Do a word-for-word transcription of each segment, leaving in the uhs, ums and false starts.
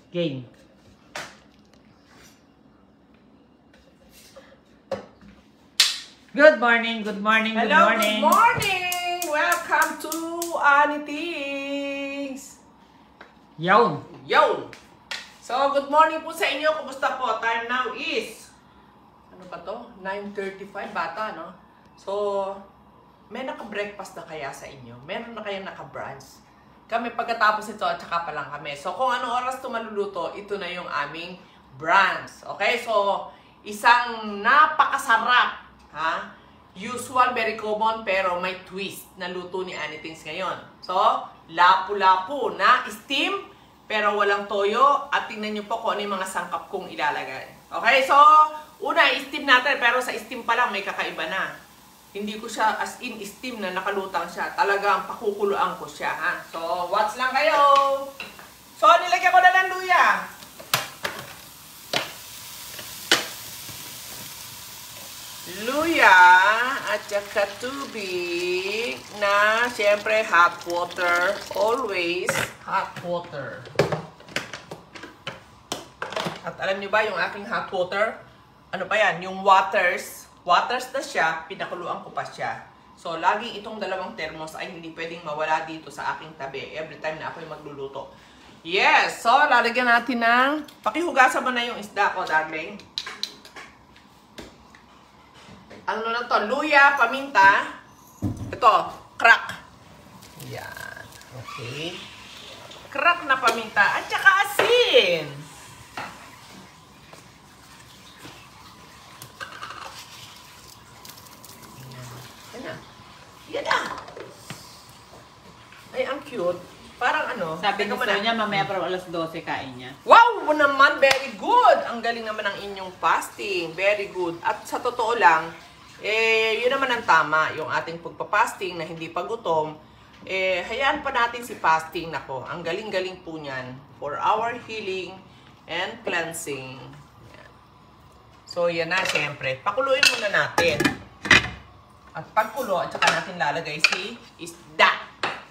Game. Good morning, good morning, good Hello, morning. good morning! Welcome to Anythings! Yawn. Yo! So, good morning po sa inyo. Kumusta po? Time now is, ano ba to? nine thirty-five bata, no? So, may naka-breakfast na kaya sa inyo? Meron na kayong naka-brunch? Kami pagkatapos ito at saka pa lang kami. So, kung anong oras ito maluluto, ito na yung aming brunch. Okay? So, isang napakasarap. Ha? Usual, very common, pero may twist na luto ni Anythings ngayon. So, lapu-lapu na steam, pero walang toyo. At tingnan nyo po kung ano yung mga sangkap kong ilalagay. Okay? So, una, steam natin, pero sa steam pa lang may kakaiba na. Hindi ko siya as in steam na nakalutang siya. Talagang pakukuluan ko siya. Ha? So, watch lang kayo. So, nilagyan ko na ng luya. Luya at saka tubig na siyempre hot water. Always hot water. At alam niyo ba yung aking hot water? Ano pa yan? Yung waters. Waters na siya, pinakuluan ko pa siya. So, lagi itong dalawang thermos ay hindi pwedeng mawala dito sa aking tabi every time na ako yung magluluto. Yes! So, lalagyan natin ng... Pakihugasan mo na yung isda ko, darling. Ano na to? Luya, paminta. Ito, crack. Yan. Okay. Crack na paminta. At saka asin. Yan na. Yan na. Ay, ang cute. Parang ano. Sabi gusto niya, mamaya para alas dose kain niya. Wow! Naman, very good! Ang galing naman ng inyong fasting. Very good. At sa totoo lang, eh, yun naman ang tama, yung ating pagpapasting na hindi pagutom, eh, hayaan pa natin si fasting. Nako, ang galing-galing po niyan for our healing and cleansing. Yan. So, yan na, syempre. Pakuluin muna natin. At pagkulo, at saka natin lalagay si isda.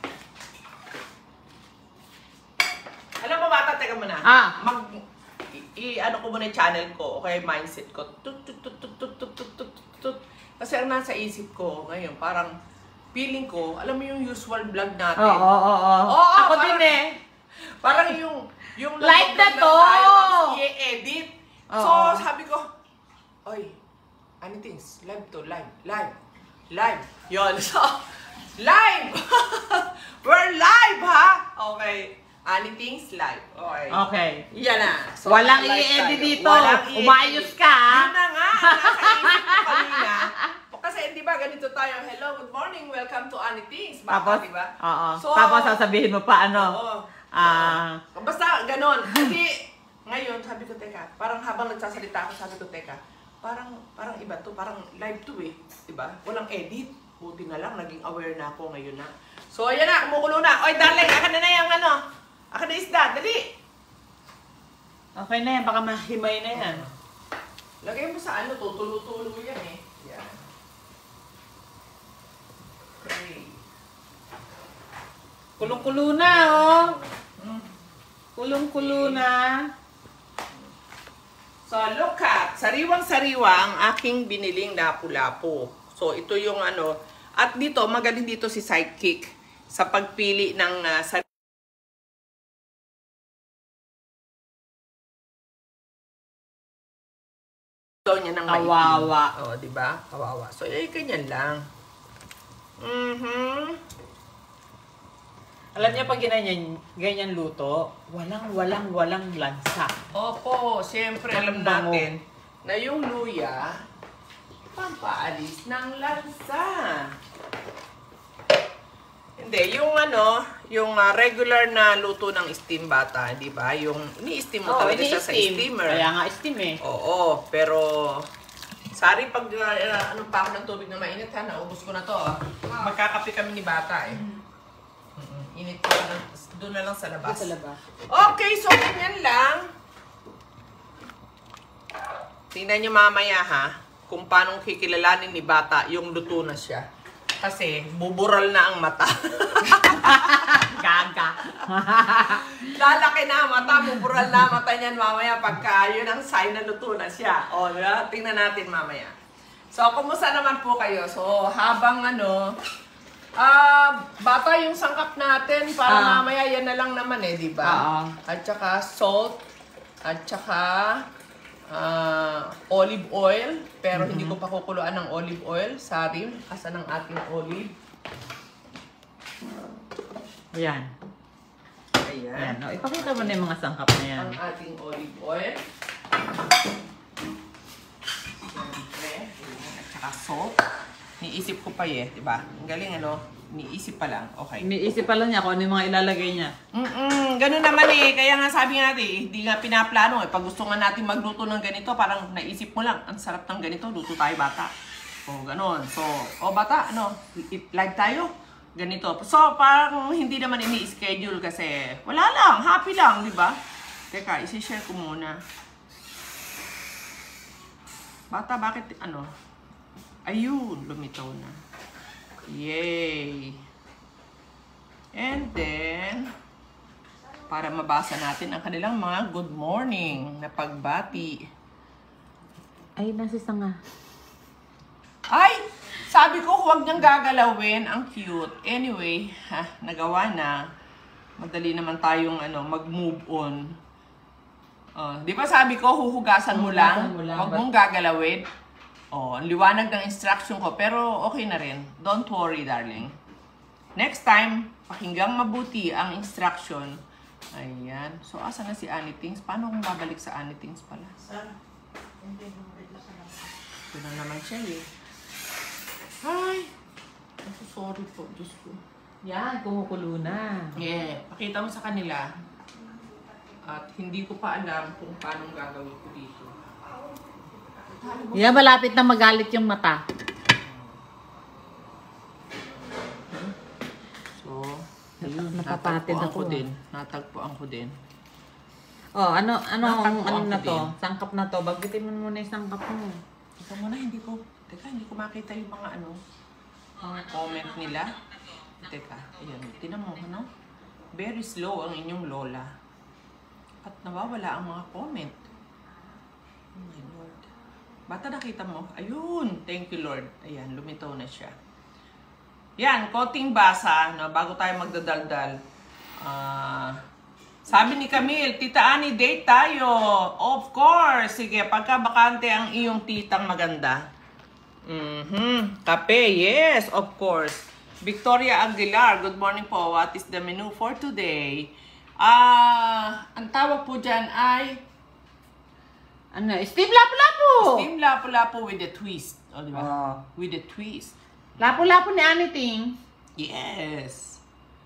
Alam mo, bata, teka muna. Ah. Mag, i-ano ko muna yung channel ko, okay, mindset ko. Tut, tut, tut, tut, tut, tut, tut, tut, tut. Kasi ang nasa isip ko ngayon, parang feeling ko, alam mo yung usual vlog natin. Oo, oo, oo. Oo, Ako parang, din eh. Parang yung, yung Live na to! i-edit. Oo. So, sabi ko, oy, Anythings, live to, live, live, live. Yun, so, live! We're live, ha? Okay. Anything's live. Okay. Okay. Yan na. So, walang live i-edit tayo. dito. Walang i-edit. Umayos ka, ha? Yun na nga. Nasa isip ko kanina. Kasi, di ba, ganito tayo. Hello, good morning. Welcome to Anythings. Tapos, di ba? oo. So, tapos sasabihin mo pa, ano? Oo. Ah. So, basta, ganon. Kasi, ngayon, sabi ko, teka, parang habang nagsasalita ako, sabi ko, teka, parang, parang iba to. Parang live to eh. Di ba? Walang edit. Buti na lang, naging aware na ako ngayon na. So, ayan na, kumukulo na. Oy, darling, akan na na yung ano. Akan na isda, dali. Okay na yan, baka mahimay na yan. Lagay mo sa ano, tutulo-tulo yan eh. Yan. Okay. Kulong-kulo na, oh. Kulong-kulo na. So, look at, sariwang-sariwa ang aking biniling lapu-lapu. So, ito yung ano, at dito, magaling dito si Sidekick sa pagpili ng uh, sarili. Niya ng Kawawa. O, oh, di ba? Kawawa. So, eh, ganyan lang. Mhm. Alam niya pag ganyan, ganyan luto, walang, walang, walang lansa. Opo, siyempre alam Bango. natin na yung luya, pampaalis ng lansa. Hindi, yung ano, yung uh, regular na luto ng steam bata, di ba? Yung ini-steam mo Oo, talaga siya sa ini-steam. steamer. Kaya nga steam eh. Oo, pero sorry pag uh, ano pa ako ng tubig na mainit ha, naubos ko na to. Oh. Magkakape kami ni bata eh. Mm-mm. Init ko na, doon na lang sa labas. Doon sa labas. Okay, so ganyan lang. Tingnan nyo mamaya ha, kung paano kikilalanin ni bata yung luto na siya. Kasi bubural na ang mata. gaga. Lalaki na mata, bubural na mata niyan mamaya pagka yun ang sign na luto na siya. O, diba? Tingnan natin mamaya. So, kumusta naman po kayo? So, habang ano, ah, uh, bata yung sangkap natin para uh, mamaya yan na lang naman eh, di ba? Uh, at saka salt, at saka uh, olive oil. Pero mm-hmm. hindi ko pa kukuluan ng olive oil. Sorry, asan ang ating olive? Ayan. Ayan. Ayan. No, ipakita mo na yung mga sangkap na yan. Ang ating olive oil. Siyempre. At saka salt. Niisip ko pa eh, di ba? Ang galing ano? Niisip pa lang. Okay. Niisip pa lang niya kung ano yung mga ilalagay niya. Mm-mm. Ganun naman eh. Kaya nga sabi nga natin, hindi nga pinaplano eh. Pag gusto nga natin magluto ng ganito, parang naisip mo lang, ang sarap ng ganito, luto tayo bata. O, ganun. So, o bata, ano? Live tayo? Ganito. So, parang hindi naman ini-schedule kasi wala lang, happy lang, di ba? Teka, isi-share ko muna. Bata, bakit, ano? Ayun, lumitaw na. Yay! And then, para mabasa natin ang kanilang mga good morning na pagbati. Ay, nasa sanga. Ay! Sabi ko, huwag niyang gagalawin. Ang cute. Anyway, ha, nagawa na. Madali naman tayong ano, mag-move on. Uh, di ba sabi ko, huhugasan mo lang. Huwag mong gagalawin. Oh, ang liwanag ng instruction ko. Pero okay na rin. Don't worry, darling. Next time, pakinggang mabuti ang instruction. Ayan. So, asa na si Anitings? Paano kung babalik sa Anitings pala? Ito na naman siya eh. Ay! I'm so sorry po. Diyos ko. Yan, kumukulo na. Yeah. Pakita mo sa kanila. At hindi ko pa alam kung paano gagawin ko dito. Yan, malapit na magalit yung mata. So, ayun, nakapatid ako. Ko din. Natagpuan ko din. Oh, ano, ano, ano na to? Din. Sangkap na to. Bagitin mo muna yung sangkap mo. Ito muna, hindi ko, teka, hindi ko makita yung mga ano, mga comment nila. Teka, ayan, tinan mo, ano? Very slow ang inyong lola. At nawawala ang mga comment. Oh my Lord. Bata, nakita mo? Ayun, thank you Lord. Ayan, lumitaw na siya. Yan, konting basa, no, bago tayo magdadaldal. Ah... Uh, Sabi ni Camille, Tita Ani, date tayo. Of course. Sige, pagka bakante ang iyong titang maganda. Mm-hmm. Kape, yes, of course. Victoria Aguilar, good morning po. What is the menu for today? Ah, uh, ang tawag po dyan ay... Ano? Steam lapu-lapu! Steam lapu-lapu with a twist. O, diba? Oh. With a twist. Lapu-lapu ni Anything. Yes.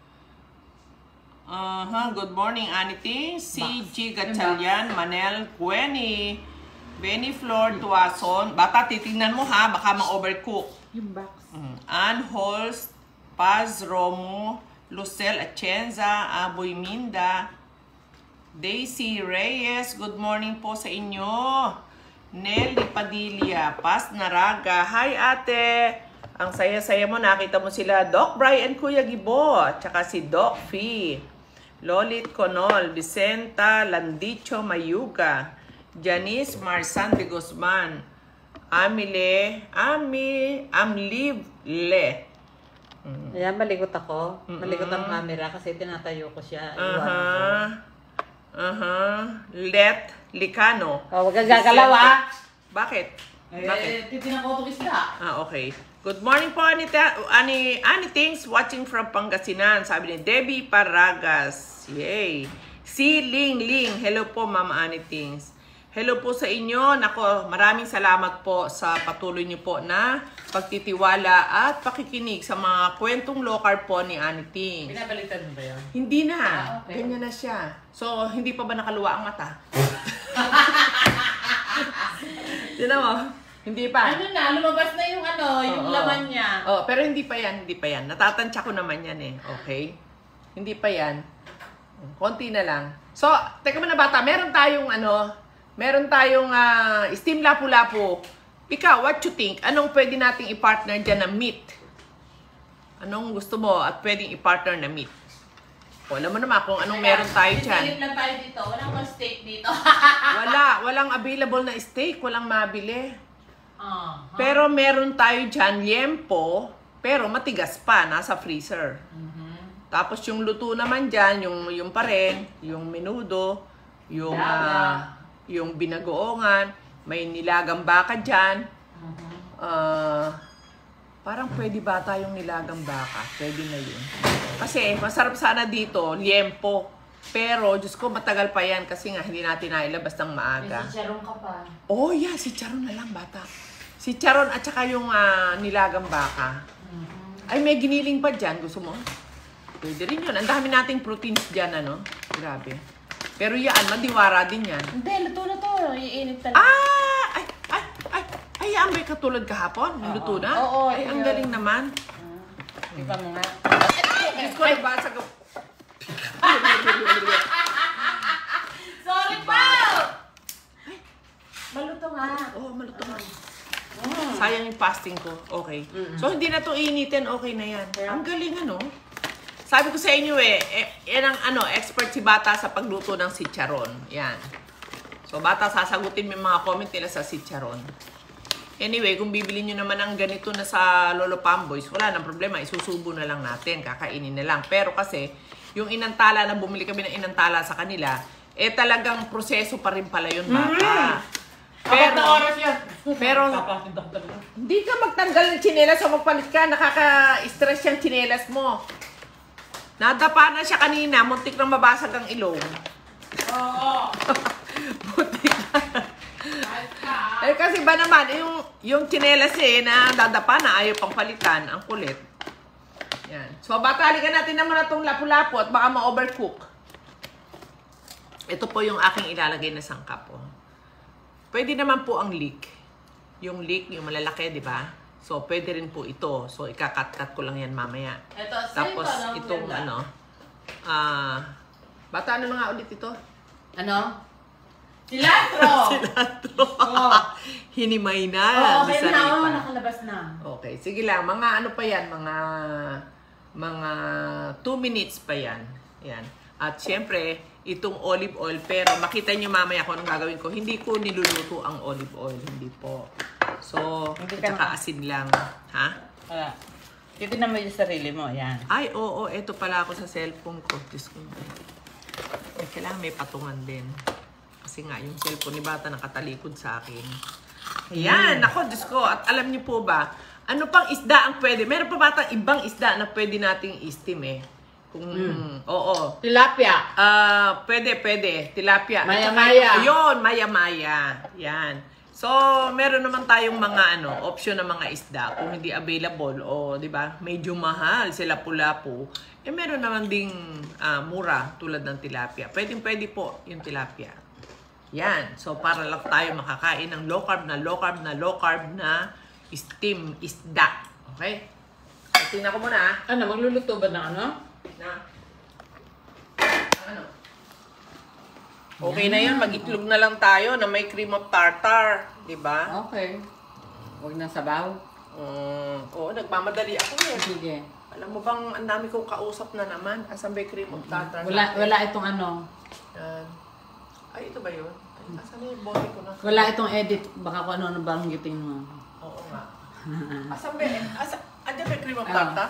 Uh-huh. Good morning, Anity. C G Gatchalian, Manel Cueni, Benny Flor Tuason. Bata, titingnan mo ha, baka ma-overcook. Yung box. Mm. Ann Holst, Paz Romo, Lucel Atienza, Aboy Minda, Daisy Reyes, good morning po sa inyo. Nelly Padilla, Paz Naraga. Hi ate! Ang saya-saya mo, nakita mo sila Doc Brian Kuya Gibo, tsaka si Doc Fee. Lolit Conol, Vicenta Landicho Mayuga, Janice Marsan de Guzman, Amile, Ami, Amliv Le. Mm. Ayan, malikot ako. Mm-mm. Malikot ang camera kasi tinatayo ko siya. Aha. Uh-huh. Uh-huh. Let Licano. Oh, wag kang gagalaw ah. Bakit? Eh, Bakit? titinang ko itong isda. Ah, okay. Good morning po, Anita, Ani, Anitings, watching from Pangasinan. Sabi ni Debbie Paragas. Yay. Si Ling Ling. Hello po, Mama Anitings. Hello po sa inyo. Nako, maraming salamat po sa patuloy niyo po na pagtitiwala at pakikinig sa mga kwentong lokal po ni Anitings. Pinabaliktad mo ba yun? Hindi na. Ah, okay. Ganyan na siya. So, hindi pa ba nakaluwa ang mata? Tinan mo. Hindi pa. Ano na, lumabas na yung ano, yung Oo. laman niya. Oh, pero hindi pa yan, hindi pa yan. Natatansya ko naman yan eh. Okay? Hindi pa yan. Konti na lang. So, teka muna bata, meron tayong ano, meron tayong uh, steam lapu-lapu. Ikaw, what you think? Anong pwede nating i-partner dyan na meat? Anong gusto mo at pwedeng i-partner na meat? O, alam mo naman kung anong meron tayo dyan. Silip lang tayo dito. Walang pa steak dito. Wala. Walang available na steak. Walang mabili. Uh, huh? Pero meron tayo dyan, liempo, pero matigas pa, nasa freezer. Mm-hmm. Tapos yung luto naman dyan, yung, yung pa rin, yung menudo, yung, uh, yung binagoongan, may nilagang baka dyan. Mm-hmm. Uh, parang pwede ba tayong nilagang baka? Pwede na yun. Kasi masarap sana dito, liempo. Pero, Diyos ko, matagal pa yan kasi nga hindi natin nailabas ng maaga. May si Charon ka pa. Oh, yeah, si Charon na lang, bata. Si Charon at saka yung uh, nilagang baka. Mm-hmm. Ay, may giniling pa dyan. Gusto mo? Pwede rin yun. Ang dami nating proteins dyan, ano? Grabe. Pero yan, madiwara din yan. Hindi, luto na to. Iinit talaga. Ah! Ay, ay, ay, ay, ang may katulad kahapon. Yung luto na? Oo. Ay, ang galing naman. Di ba mo nga? Diyos ko, nabasag ako. Sorry pa! Maluto nga. Oo, oh, maluto nga. Mm. Sayang yung fasting ko. Okay. Mm-hmm. So, hindi na to initin. Okay na yan. Yeah. Ang galing, ano? Sabi ko sa inyo eh, eh, yan ang ano, expert si Bata sa pagluto ng chicharon. Yan. So, Bata, sasagutin mo yung mga comment nila sa chicharon. Anyway, kung bibili nyo naman ng ganito na sa Lolo Pamboys, wala nang problema. Isusubo na lang natin. Kakainin na lang. Pero kasi, yung inantala na bumili kami ng inantala sa kanila, eh talagang proseso pa rin pala yun, Bata. Mm-hmm. Pero, na oras yan. Pero, hindi ka magtanggal ng tsinelas o magpalit ka. Nakaka-stress yung tsinelas mo. Nadapa na siya kanina. Muntik nang mabasag ang ilong. Oo. Muntik na. Eh kasi ba naman, yung, yung tsinelas eh, na dadapa na, ayaw pang palitan. Ang kulit. Yan. So, batalikan natin naman na itong lapu-lapu at baka ma-overcook. Ito po yung aking ilalagay na sangkap. Oh. Pwede naman po ang leek. Yung leek, yung malalaki, di ba? So, pwede rin po ito. So, ikakat-kat ko lang yan mamaya. Ito, tapos, ito, itong ano, ah, uh, bata, ano na nga ulit ito? Ano? Cilantro! Cilantro. Oh. Hinimay na. Oo, okay na, oh, nakalabas na. Okay, sige lang. Mga ano pa yan, mga, mga two minutes pa yan. Yan. At syempre, itong olive oil, pero makita nyo mamaya kung anong gagawin ko. Hindi ko niluluto ang olive oil, hindi po. So, at saka asin lang. Ha? Wala. Titignan mo yung sarili mo, yan. Ay, oo, eto pala ako sa cellphone ko. Diyos ko. Eh, kailangan may patungan din. Kasi nga, yung cellphone ni Bata nakatalikod sa akin. Ayan, mm. Ako, Diyos ko. At alam niyo po ba, ano pang isda ang pwede? Meron pa Batang ibang isda na pwede nating istim eh. Kung, mm. Oo. Tilapia. Ah, uh, pwede, pwede. Tilapia. Maya-maya. Yun, maya-maya. Yan. So, meron naman tayong mga ano, option ng mga isda. Kung hindi available o, di ba, medyo mahal si lapu-lapu, eh meron naman ding uh, mura tulad ng tilapia. Pwedeng-pwede po yung tilapia. Yan. So, para lang tayo makakain ng low carb na low carb na low carb na steam isda. Okay? So, tingnan ko muna ah. Ano, magluluto ba ng ano? Na. Ano? Okay na yan. Mag-itlog na lang tayo na may cream of tartar. Diba? Okay. Huwag na sabaw. Um, oo, nagmamadali ako eh. Sige. Alam mo bang ang dami kong kausap na naman? Asan ba yung cream of tartar? Wala, wala itong ano. Yan. Ay, ito ba yun? Ay, asan na yung bote ko na? Wala itong edit. Baka kung ano-ano banggitin mo. Oo nga. Asan ba? Asan? Andiyan ba yung cream of tartar?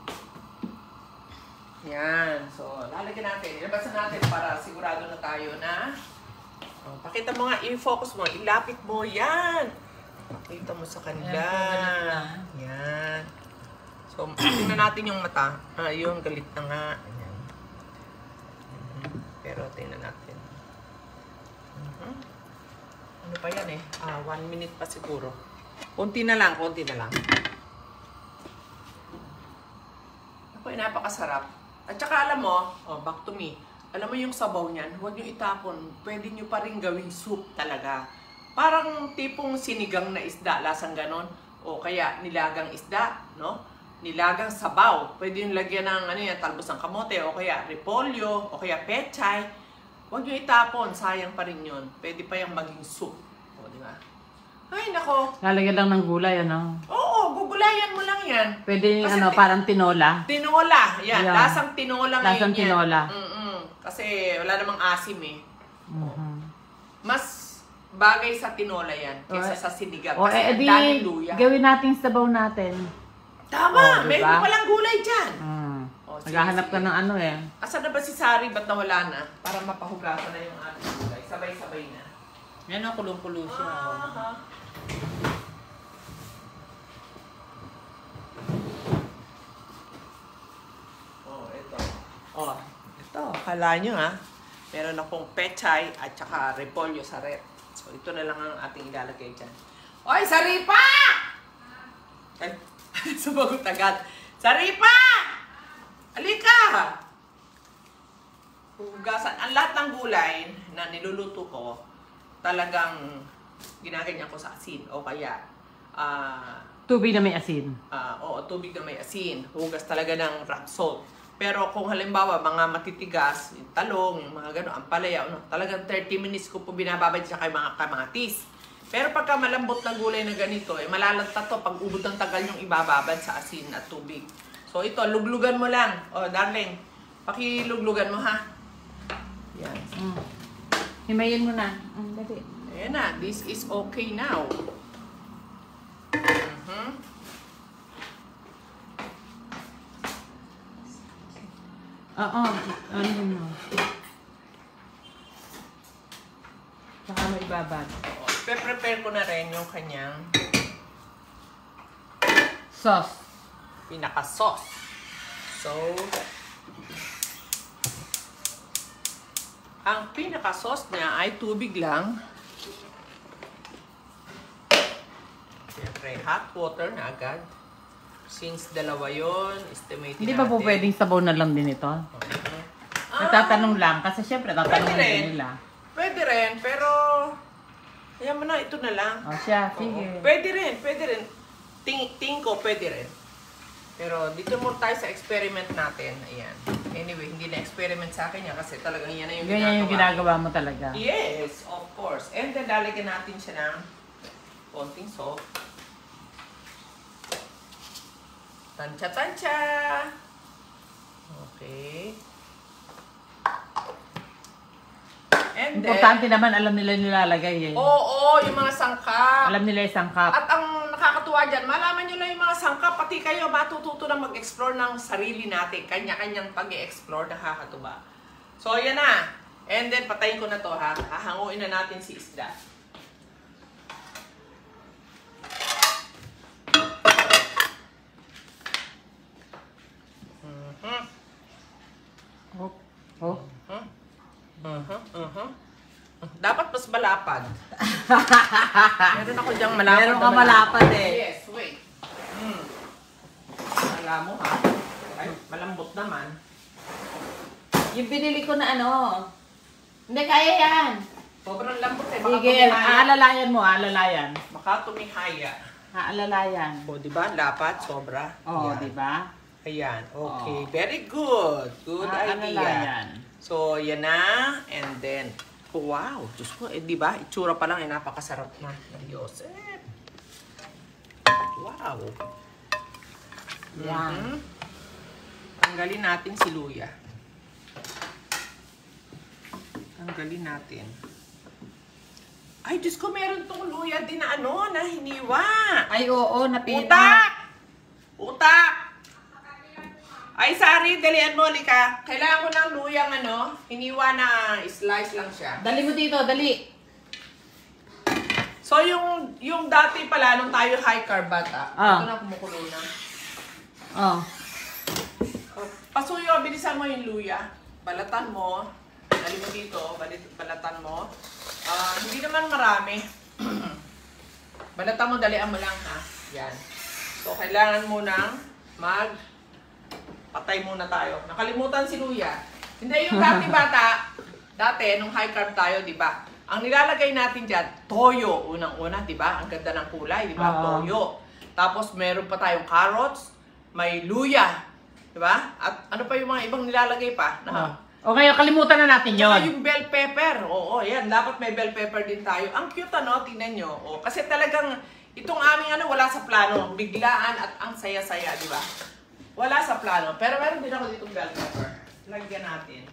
Yan. So, lalagyan natin. Ilabasan natin para sigurado na tayo na. Oh, pakita mo nga. I-focus mo. Ilapit mo. Yan. Pakita mo sa kanila. Yan. So, tingnan natin yung mata. Ah, yung galit na nga. Ayan. Pero tingnan natin. Uh-huh. Ano pa yan eh? Ah, one minute pa siguro. Kunti na lang. Kunti na lang. Ako, napakasarap. At saka alam mo, oh, back to me, alam mo yung sabaw niyan, huwag nyo itapon. Pwede nyo pa rin gawing soup talaga. Parang tipong sinigang na isda, lasang ganon. O kaya nilagang isda, no? Nilagang sabaw. Pwede nyo lagyan ng ano yan, talbos ng kamote, o kaya repolyo, o kaya pechay. Huwag nyo itapon, sayang pa rin yun. Pwede pa yung maging soup. O, di ba? Ay, nako. Lalagyan lang ng gulay, ano? Oo, gugulayan mo lang yan. Pwede Kasi ano, ti- parang tinola. Tinola. Yan, Yan. lasang tinola ngayon Lasang yan. tinola. Mm-mm. Kasi wala namang asim eh. Mhm. Mas bagay sa tinola yan kaysa O, sa sinigang. O, Kasi eh, ang di, daming luya. gawin natin sabaw natin. Tama! O, Meron diba? palang gulay dyan. Mm. O, sige, Naghahanap ka sige. ng ano eh. Asan na ba si Sari? Ba't nawala na? Para mapahugasan na yung ating gulay. Sabay-sabay na. Yan o, kulong-kulo siya. oh. Aha. Oh, ito. Oh, ito. Kala nyo ha. Meron akong pechay at saka repolyo sa rep. So, ito na lang ang ating ilalagay dyan. Oy, Saripa! Ay, sumagot agad. Saripa! Halika! Hugasan. Ang lahat ng gulay na niluluto ko, talagang ginaganyan ko sa asin. O kaya, ah, Tubig na may asin. Ah, oo, tubig na may asin. Hugas talaga ng rock salt. Pero kung halimbawa, mga matitigas, yung talong, yung mga gano'n, ang palaya, ano, talagang thirty minutes ko po binababad siya kay mga kamatis. Pero pagka malambot na gulay na ganito, eh, malalanta to pag ubod ng tagal yung ibababad sa asin at tubig. So ito, luglugan mo lang. Oh, darling, pakiluglugan mo ha. Yan. Mm. Himayin mo na. Mm, dali. Ayan na, this is okay now. Mhm. Oo. Ano yun mo? Saka mo ibabad. Oh, pre-prepare ko na rin yung kanyang Sauce. pinaka-sauce. So, ang pinaka-sauce niya ay tubig lang. Siyempre, hot water na agad. Since dalawa yun, estimated Hindi ba po natin. pwedeng sabaw na lang din ito? Uh-huh. Nagtatanong lang. Kasi syempre, tatanong Pwede rin. din nila. Pwede rin, pero ayan mo na, ito na lang. O siya, Oo. sige. Pwede rin, pwede rin. Ting, ting ko, pwede rin. Pero dito muna tayo sa experiment natin. Ayan. Anyway, hindi na experiment sa akin yan kasi talagang yan na yung Ganyan yung ginagawa mo talaga. Yes, of course. And then, lalagyan natin siya ng konting salt. Tansya-tansya. Okay. And Importante then, naman, alam nila nilalagay eh. oo, yung mga sangkap. Alam nila yung sangkap. At ang nakakatuwa dyan, malaman nyo lang yung mga sangkap, pati kayo matututo na mag-explore ng sarili natin. Kanya-kanyang pag-explore, nakakatuwa. So, yan na. And then, patayin ko na to ha. Hahanguin na natin si isda. Mhm. Oh. Oh. Huh? Uh-huh, uh-huh. Dapat mas malapad. Meron ako diyang malapad. Meron na ka malapad eh. Yes, wait. Mm. Alam mo ha. Ay, malambot naman. Yung binili ko na ano. Hindi, kaya yan. Sobrang lambot eh. Baka Sige, tumihaya. aalalayan mo, aalalayan. Baka tumihaya. Aalalayan. O, di ba? Lapat, sobra. Oo, Ayan. di ba? Ayan, okay. Oo. Very good. Good idea. Aalalayan. So, yan na. And then, oh, wow. Diyos ko, eh, di ba? Itsura pa lang, eh, napakasarap na. Diyos, eh. Wow. Yan. Mhm. Tanggalin natin si luya. Tanggalin natin. Ay, Diyos ko, meron tong luya din na ano, na hiniwa. Ay, oo, napina. Utak! Utak! Ay, sorry, dalian mo, Lika. Kailangan ko ng luyang ano, hiniwa na slice lang siya. Dali mo dito, dali. So, yung yung dati pala, nung tayo high carb bata, Ah. ito na kumukulo na. Oh. Oh, pasuyo, bilisan mo yung luya. Balatan mo. Dali mo dito, balit, balatan mo. Ah, hindi naman marami. Balatan mo, dalian mo lang ha. Yan. So, kailangan mo nang mag patay muna tayo. Nakalimutan si luya. Hindi yung dati bata, dati nung high carb tayo, di ba? Ang nilalagay natin dyan, toyo. Unang-una, di ba? Ang ganda ng kulay, di ba? Oo. Toyo. Tapos meron pa tayong carrots, may luya. Di ba? At ano pa yung mga ibang nilalagay pa? Na, Oh. Okay, kalimutan na natin Tsaka yon. yung bell pepper. Oo, yan. Dapat may bell pepper din tayo. Ang cute ano, tingnan nyo. O, kasi talagang Itong aming ano, wala sa plano. Biglaan at ang saya-saya, di ba? Wala sa plano. Pero meron din ako ditong bell pepper. Lagyan natin.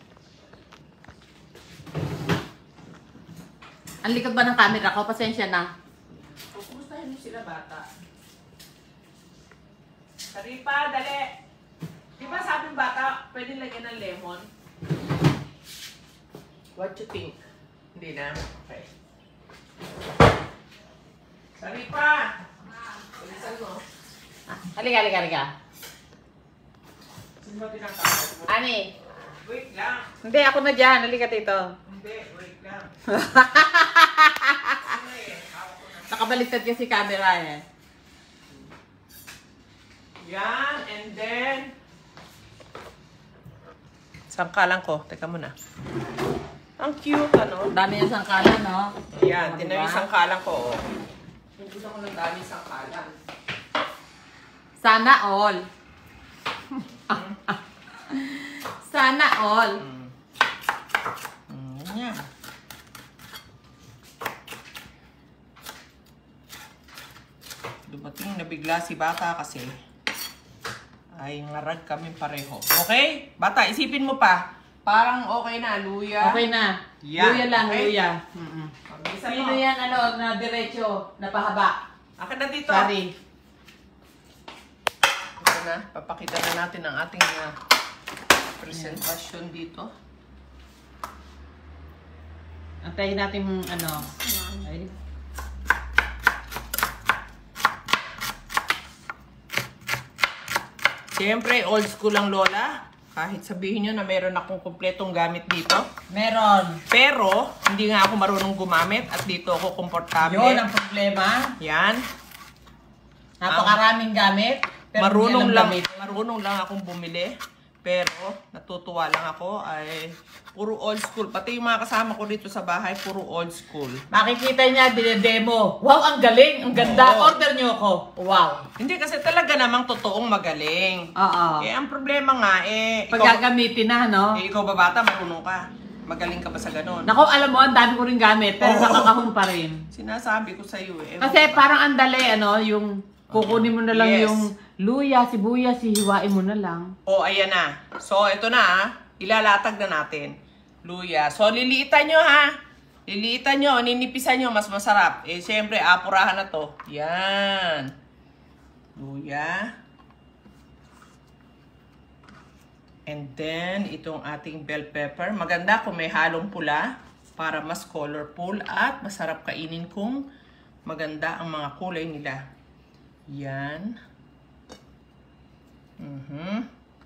Ang likod ba ng camera ko? Pasensya na. O, kumustahin mo sila, bata? Saripa, dali! Di ba sabing bata, pwede lagyan ng lemon? What you think? Hindi na? Okay. Saripa! Bilisan mo. Ah, halika, halika, halika. Sino ba tinatawag mo? Ani? Wait lang. Hindi, ako na dyan. Halika dito. Hindi, wait lang. Nakabaliktad kasi camera eh. Yan, and then... Sangkalan ko. Teka muna. Ang cute, ano? Dami yung sangkalan, no? Yan, Ano tinan ba? yung sangkalan ko. Oh. Gusto ko ng dami sangkalan. Sana all. Sana all. Mm. Mm, yan. Dumating na bigla si bata kasi ay ngarag kami pareho. Okay? Bata, isipin mo pa. Parang okay na, luya. Okay na. Yan, Luya lang, okay? luya. Mm-mm. Mabilisan Sino mo. yan, ano, na diretso, na pahaba? Akin na dito. Sorry. Ito na, papakita na natin ang ating uh, presentasyon dito. Antayin natin yung ano. Ay. Siyempre, old school ang lola. Kahit sabihin nyo na meron akong kumpletong gamit dito. Meron. Pero, hindi nga ako marunong gumamit at dito ako komportable. Yun ang problema. Yan. Napakaraming gamit. Pero Marunong hindi lang, alam gamitin. marunong lang akong bumili. Pero, natutuwa lang ako ay puro old school. Pati yung mga kasama ko dito sa bahay, puro old school. Makikita niya, dinedemo. Wow, ang galing. Ang ganda. Oo. Order niyo ako. Wow. Hindi kasi talaga namang totoong magaling. Oo. Eh, ang problema nga, eh, Pag ikaw, gagamitin na, no? eh, ikaw ba bata, marunong ka. Magaling ka ba sa ganun? Nako, alam mo, ang dami ko rin gamit. Pero Oo. nakakahon pa rin. Sinasabi ko sa iyo eh. Kasi parang ang dali, ano, yung kukunin mo na lang Yes. yung luya, sibuyas, hihiwain mo na lang. O, ayan na. So, ito na ah. Ilalatag na natin. Luya. So, liliitan nyo ha. Liliitan nyo, ninipisan nyo, mas masarap. Eh, siyempre, apurahan na to. Yan. Luya. And then, itong ating bell pepper. Maganda kung may halong pula para mas colorful at masarap kainin kung maganda ang mga kulay nila. Yan. Mhm.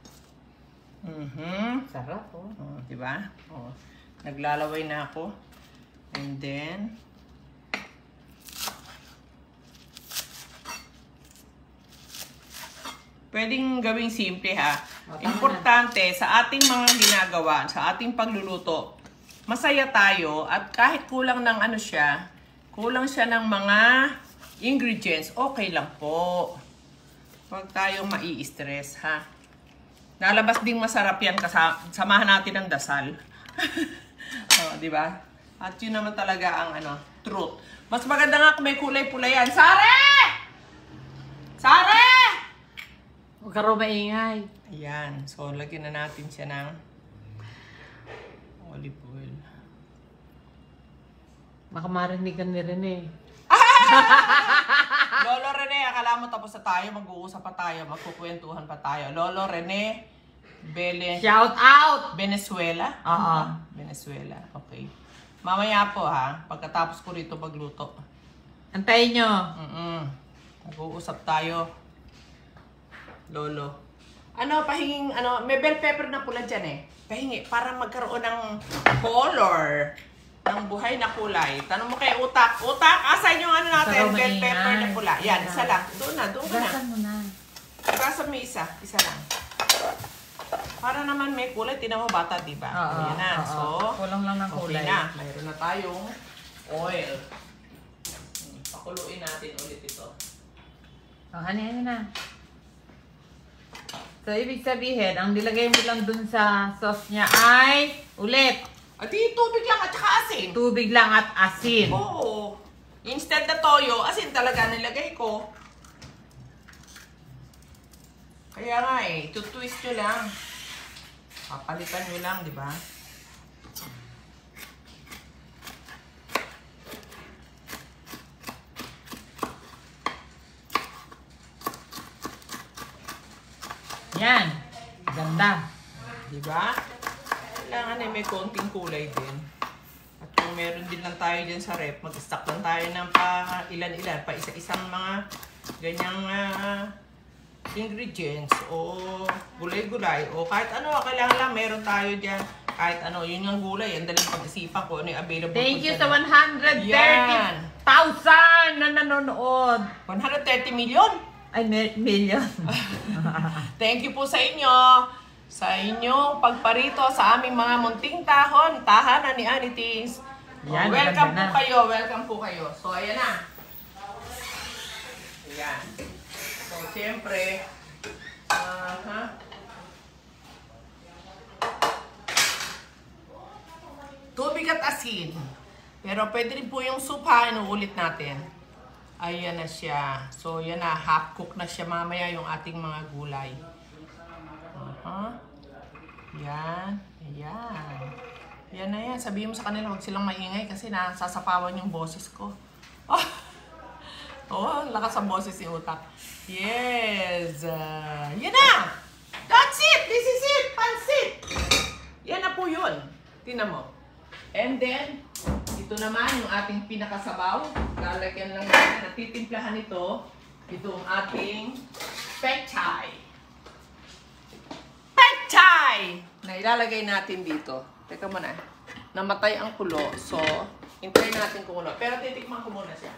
Mhm. Sarap, oh. Oh, di ba? Oh. Naglalaway na ako. And then pwedeng gawing simple ha. Oh, tama Importante sa ating mga ginagawa, sa ating pagluluto, masaya tayo at kahit kulang ng ano siya, kulang siya ng mga ingredients, okay lang po. Huwag tayong mai-stress, ha? Nalabas ding masarap yan, kasama, samahan natin ng dasal. Oh, di ba? At yun naman talaga ang ano, truth. Mas maganda nga kung may kulay pula yan. Sare! Sare! Huwag ka raw maingay. Ayan. So, lagyan na natin siya ng olive oil. Baka marinig ka ni Rene. Lolo Rene, akala mo tapos na tayo, mag-uusap pa tayo, magkukwentuhan pa tayo. Lolo Rene, Bele, Shout out! Venezuela? Oo. Venezuela, okay. Mamaya po ha, pagkatapos ko rito magluto. Antayin nyo. Mm-mm. Mag-uusap tayo. Lolo. Ano, pahinging, ano, may bell pepper na pula dyan eh. Pahingi, para magkaroon ng color. Ng buhay na kulay. Tanong mo kay Utak. Utak, asan yung ano natin? Sarap Bell maingay. pepper na pula. Yan, isa lang. Doon na, doon ka na. Gasan mo na. Gasan mo isa. Isa lang. Para naman may kulay. Tinan mo bata, di ba? Oo, Yan na. oo. So, Kulang lang ng kulay. okay na. Mayroon na tayong oil. Hmm, Pakuluin natin ulit ito. Oh, hani-hani na. So, ibig sabihin, ang nilagay mo lang dun sa sauce niya ay, ulit, At di tubig lang at saka asin. tubig lang at asin. Oo. Instead na toyo, asin talaga nilagay ko. Kaya nga eh, tutwist nyo lang. Papalitan nyo lang, di ba? Yan. Ganda. Di ba? Kailangan eh, may konting kulay din. At kung meron din lang tayo dyan sa rep, mag-stock lang tayo ng pa ilan-ilan, pa isa-isang mga ganyang uh, ingredients o gulay-gulay o kahit ano, kailangan lang meron tayo dyan. Kahit ano, yun yung gulay, ang daling pag-isipan ko, ano yung available. Thank you dyan. sa one hundred thirty thousand na nanonood. one hundred thirty million? Ay, million. Thank you po sa inyo. Sa inyong pagparito sa aming mga munting tahon, tahanan ni Anitis. Yan, welcome po na. kayo, welcome po kayo. So, ayan na. Ayan. So, siyempre, uh, ha? Tubig at asin. Pero pwede rin po yung soup ha, inuulit natin. Ayan na siya. So, yan na, half cook na siya mamaya yung ating mga gulay. Uh-huh. Yan. Ayan. Yan na yan. Sabihin mo sa kanila, huwag silang maingay kasi nasasapawan yung boses ko. Oh, oh lakas ang boses ni Utak. Yes. Uh, yan na. That's it. This is it. Pansit. Yan na po yun. Tingnan mo. And then, ito naman yung ating pinakasabaw. Lalagyan lang natin. Natitimplahan ito. Ito ang ating pechay. Pechay! Na ilalagay natin dito. Teka muna. Namatay ang kulo. So, hintayin natin kumulo. Pero titikman ko muna siya.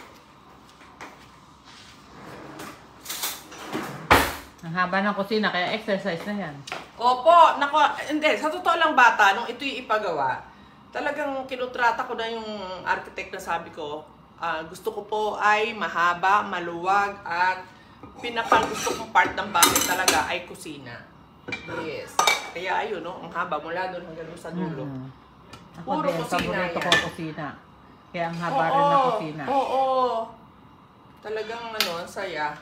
Ang haba ng kusina, kaya exercise na yan. Opo, nako, hindi, sa totoo lang bata, nung ito'y ipagawa, talagang kinutrata ko na yung architect na sabi ko, uh, gusto ko po ay mahaba, maluwag, at pinakal gusto kong part ng bahay talaga ay kusina. Yes. Kaya ayun, no, ang haba mula doon hanggang doon sa dulo. Mm. Ako Puro din, kusina paborito yan. ko kusina. Kaya ang haba Oo, rin ng kusina. Oo, oo. Talagang ano, ang saya.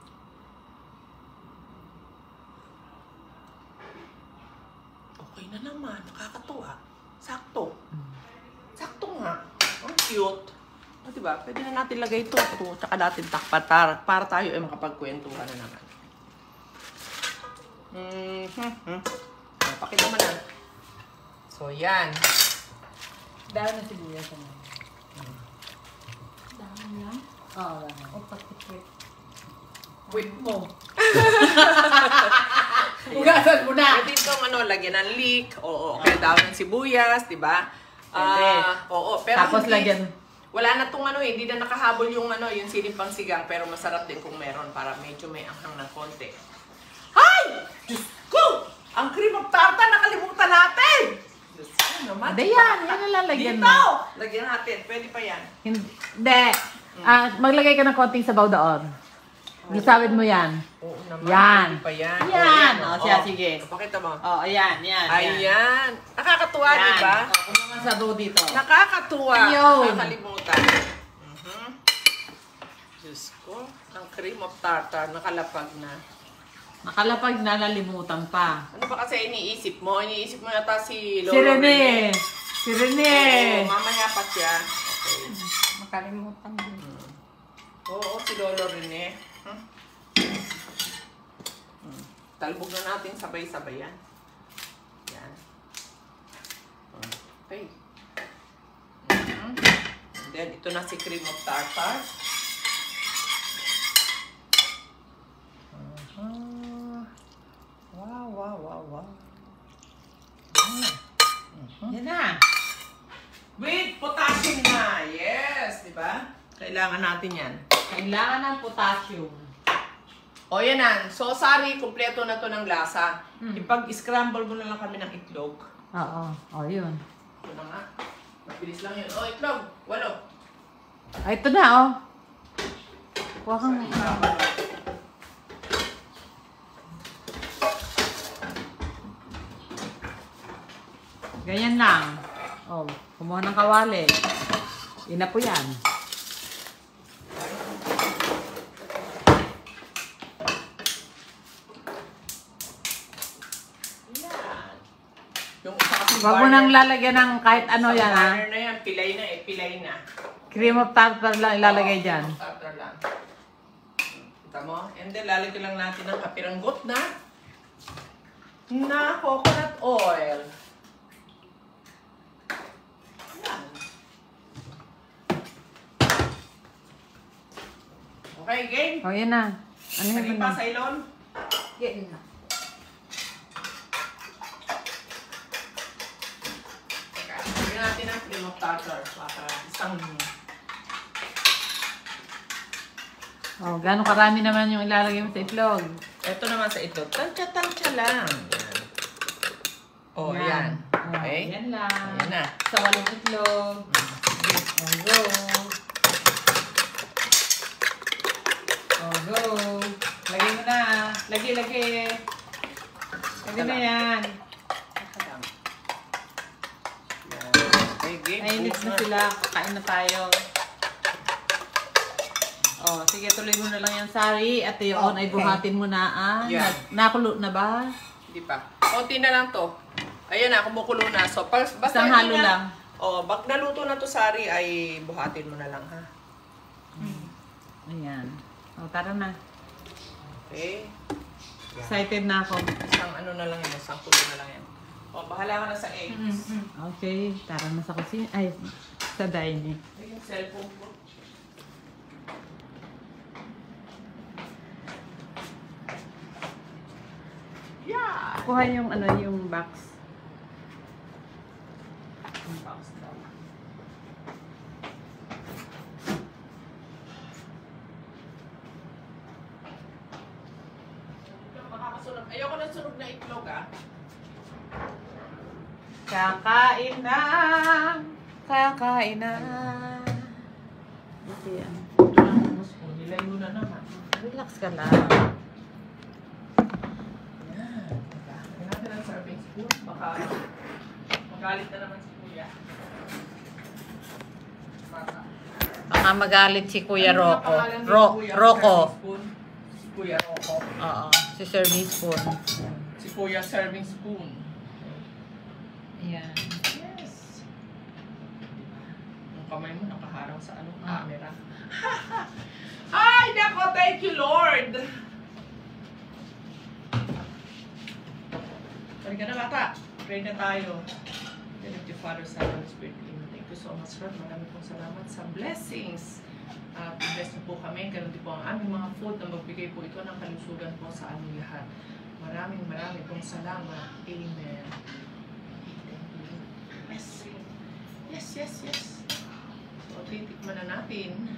Okay na naman, nakakatuwa. Sakto. Sakto nga. Ang cute. O, diba? Pwede na natin lagay ito. Ito, tsaka natin takpat para, para tayo ay makapagkwentuhan na naman. Mm-hmm. Pakita mo na. So, yan. Dahil na sibuyas na. Dahil lang? Oo, dahil. O, pati-pwit. Wait mo. Ugasan mo na! Pwede itong ano, lagyan ng leek. Oo, kaya daw ng sibuyas, di ba? Pwede. Ah, oo, pero Tapos hindi, lagyan. wala na tong ano, eh, hindi na nakahabol yung ano, yung siling pang sigang, pero masarap din kung meron para medyo may anghang ng konti. Hay! Diyos ko! Ang cream of tartar, nakalimutan natin! Diyos ko naman. Hindi yan, yan na lalagyan Dito! mo. Lagyan natin, pwede pa yan. Hindi. Ah, maglagay ka ng konting sabaw doon. Lusawid mo yan. Oo naman, Yan. pwede pa yan. Yan. O, O, siya, sige. Pakita mo. Oh, ayan, yan. Ayan. Nakakatuwa, Yan. di ba? O, kung naman sabaw dito. Nakakatuwa. Yun. Nakakalimutan. Uh-huh. Diyos ko. Ang cream of tartar. Nakalapag na. Nakalapag na, nalimutan pa. Ano ba kasi iniisip mo? Iniisip mo yata si Lolo Si Rene. Si Rene. Oo, mamaya pa siya. Okay. Makalimutan din. Oo, si Lolo Rene. Huh? Hmm. Talbog na natin sabay-sabay yan. Yan. Okay. Mm-hmm. And then, ito na si cream of tartar. Uh-huh. Wow, wow, wow, wow. Mm. Yan na. With potassium na. Yes, di ba? Kailangan natin yan. Kailangan ng potassium. O yan na. So, sorry, kumpleto na to ng lasa. Hmm. Ipag-scramble mo na lang kami ng itlog. Oo. O, yun. Ito na nga. Mabilis lang yun. O, itlog. Walo. Ay, ito na, oh. Kuha kang... Ganyan lang. Oh, kumuha ng kawali. Ina po yan. Huwag mo nang lalagyan ng kahit ano Sa yan, ha? burner na yan, pilay na eh, pilay na. Cream of tartar lang ilalagay dyan. Oo, tartar lang. Kita mo? And then, lalagyan lang natin ng kapiranggot na na coconut oil. Yan. Okay, game. O, yan na. Ano Lagay yun pa na? sa ilon. Yan na. Teka, lagyan natin ang cream of tartar para isang O, gano'ng karami naman yung ilalagay mo sa itlog? ito naman sa itlog. Tansya-tansya lang. Yan. Oh, yan. Okay? Yan lang. Yan na. Sa walong itlog. O, go. O, go. Lagay mo na. Lagi, lagi. Lagi na yan. Okay, game. Nainit na sila. Kain na tayo. Oh, sige, tuloy mo na lang yung sari. At yun, ay Okay. buhatin mo na. Ah, Yeah. na- nakulo na ba? Hindi pa. Konti na lang to. Ayan na, kumukulo na. So, pas, basta Isang hindi halo na- lang. Oh, bak naluto na to sari, ay buhatin mo na lang, ha? Ayan. O, tara na. Okay. Excited na ako. Isang ano na lang yan, isang kulo na lang yan. Oh, bahala ka na sa eggs. Okay, tara na sa kusina. Ay, sa dining. Ay, yung cellphone ko. Yeah! Kuha yung ano, yung box. Yung box daw. Makakasunog. Ayoko ng sunog na itlog, ah. Kakain na. Kakain na. Ito yan. Oh, nilay mo na naman. Relax ka lang. Yan. Lagyan natin ang serving spoon. Baka magalit na naman si Kuya. Baka. Baka magalit si Kuya Ano nga Rocco. pangalan ni Ro Kuya? Rocco. Serving spoon? Si Kuya Rocco. Oo, si serving spoon. Si Kuya serving spoon. Ayan. Yes. Ang kamay mo nakaharang sa anong Ah. camera. Ay, nako, thank you, Lord. Halika na, bata. Pray na tayo. Thank you, Father, Son, and Spirit. Thank you so much, Lord. Maraming pong salamat sa blessings. At uh, bless niyo po kami. Ganun din po ang aming mga food na magbigay po ito ng kalusugan po sa aming lahat. Maraming maraming pong salamat. Amen. Yes. Yes, yes, yes. So, titikman na natin.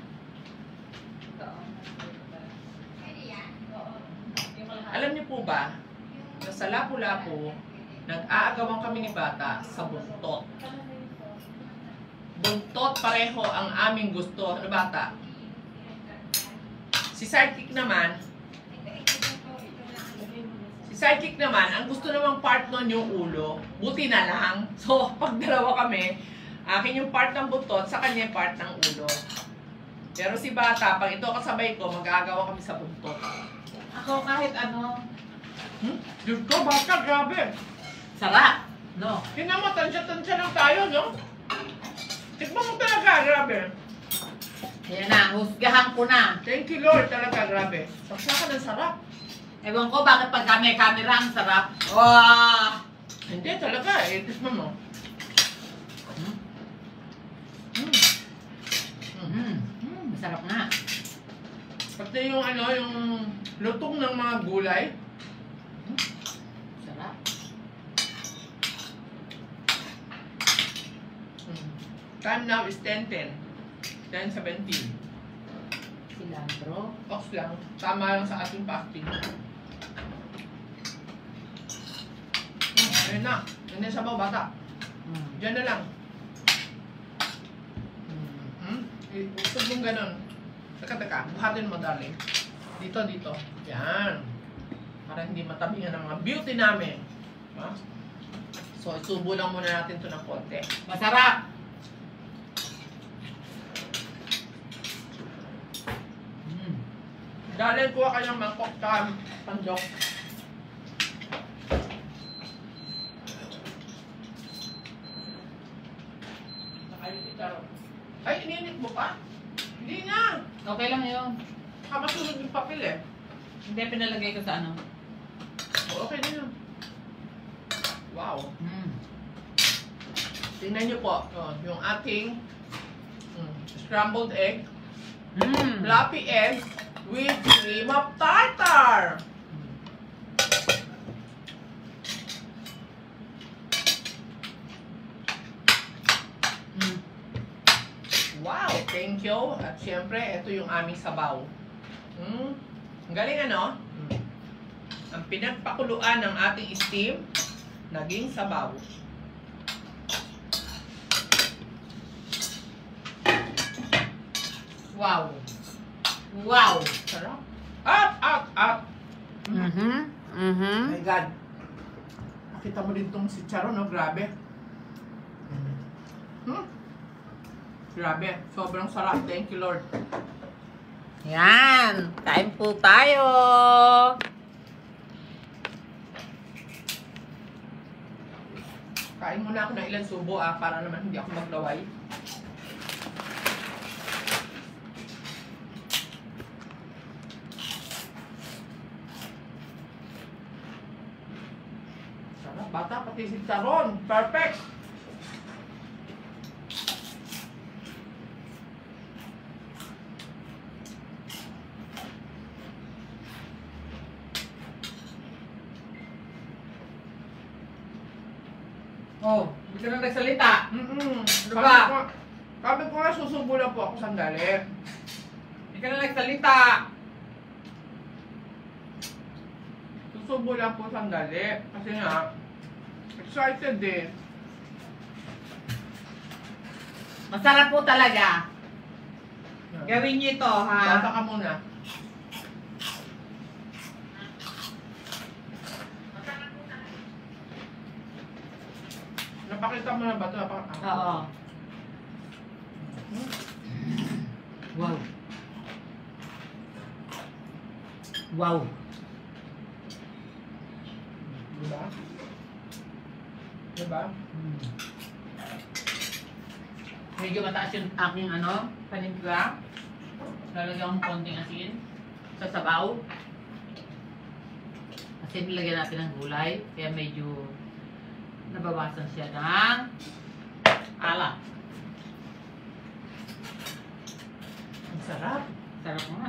Alam niyo po ba, na sa lapu-lapu, nag-aagawan kami ni Bata sa buntot. Buntot pareho ang aming gusto. Ano, Bata? Si sidekick naman, si sidekick naman, ang gusto namang part nun yung ulo. Buti na lang. So, pag dalawa kami, akin yung part ng buntot, sa kanya yung part ng ulo. Pero si Bata, pag ito kasabay ko, mag-aagawa kami sa buntot. Ako kahit ano. Hmm? Diyos ko, Bata, grabe. Sarap. No. Tingnan mo, tansya-tansya lang tayo, no? Tikman mo talaga, grabe. Ayan na, husgahan ko na. Thank you, Lord, talaga, grabe. Saksakan ng sarap. Ewan ko bakit pag kami camera ang sarap. Wow! Hindi, talaga, eh. Tikman mo. Mm. Mm. Mm. Mm. Masarap nga. Pati yung ano, yung lutong ng mga gulay. Sarap. Mm. Time now is ten ten. ten seventeen. Cilantro. Ox lang. Tama lang sa ating fasting. Mm. Ayun na. Hindi sa bawah, Bata. Mm. Diyan na lang. Hmm? Usog mong ganun. Teka, teka. Buhatin mo, darling. Dito, dito. Yan. Para hindi matabingan ng mga beauty namin. Ha? So, isubo lang muna natin ito ng konti. Masarap. Mm. Darling, kuha ka ng mangkok ka panjok. Ay, ininit mo pa? Hindi na. Okay lang yun. Kamasunod yung papel eh. Hindi, pinalagay ko sa ano. O, okay na yun. Wow. Mm. Tingnan nyo po. Oh, yung ating mm, scrambled egg. Mm. Fluffy egg with cream of tartar. Mm. Wow, thank you. At syempre, ito yung aming sabaw. Mm. Ang galing ano? Mm. Ang pinagpakuluan ng ating steam, naging sabaw. Wow. Wow. Sarap. Up, up, up. Mm-hmm. Mm-hmm. My God. Nakita mo din itong si Charo, no? Grabe. Hmm? Grabe. Sobrang sarap. Thank you, Lord. Yan. Kain po tayo. Kain muna ako ng ilang subo, ah, para naman hindi ako maglaway. Sarap. Bata, pati si Charon. Perfect. Oh, hindi ka na nagsalita. Mm-mm. Ano Sabi ba? ko, sabi ko nga, susubo lang po ako sandali. Hindi ka na nagsalita. Susubo lang po sandali. Kasi nga, excited eh. Masarap po talaga. Gawin niyo ito, ha? Bata ka muna. Napakita mo na ba ito? Napakita. Oo. Wow. Wow. Diba? Diba? Hmm. Medyo mataas yung aking ano, panimpla. Lalagyan ko konting asin sa sabaw. Kasi nilagyan natin ng gulay, kaya medyo nabawasan siya ng alat. Ang sarap. Sarap nga.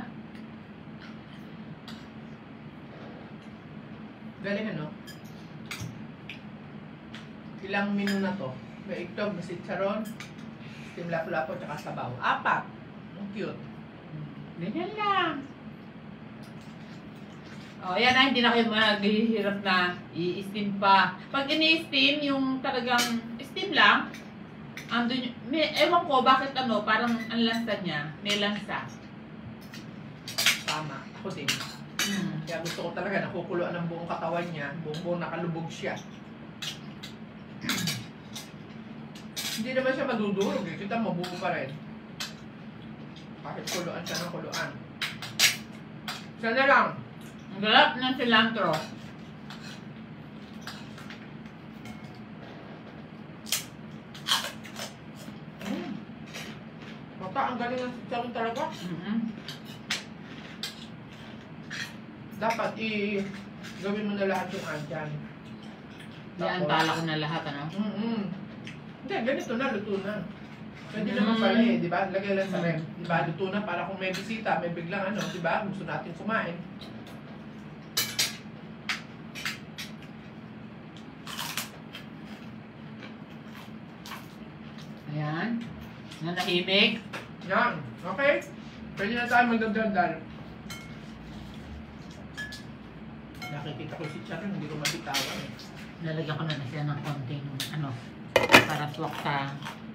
Galing ano? Ilang menu na to? May itlog, may sitsaron, steam lapu-lapu, tsaka sabaw. Apat. Ang cute. Ganyan lang. O, oh, yan na, hindi na kayo maghihirap na i-steam pa. Pag ini-steam, yung talagang steam lang, andun, may, ewan ko bakit ano, parang ang lansa niya, may lansa. Tama. Ako din. Hmm. Kaya gusto ko talaga nakukuluan ng buong katawan niya. Buong-buong nakalubog siya. Hindi naman siya madudurog eh. Kita mo, buo pa rin. Kahit kuluan siya ng kuluan. Isa na lang. Ang galap ng cilantro. Mm. Bata, ang galing ng sitsaron talaga. Mm-hmm. Dapat i gawin mo na lahat yung andyan. Yan, tala ko na lahat, ano? Mm-mm. Hindi, ganito na, luto na. Pwede Mm. naman pala eh, di ba? Lagay lang sa ref. Di ba? Luto na para kung may bisita, may biglang ano, di ba? Gusto natin kumain. Ayan. Nanahimik. Yan. Okay? Pwede na tayo magdagdagdal. Nakikita ko si Charon, hindi ko mabitawan eh. Lalagyan ko na na siya ng konting, ano, para swak sa...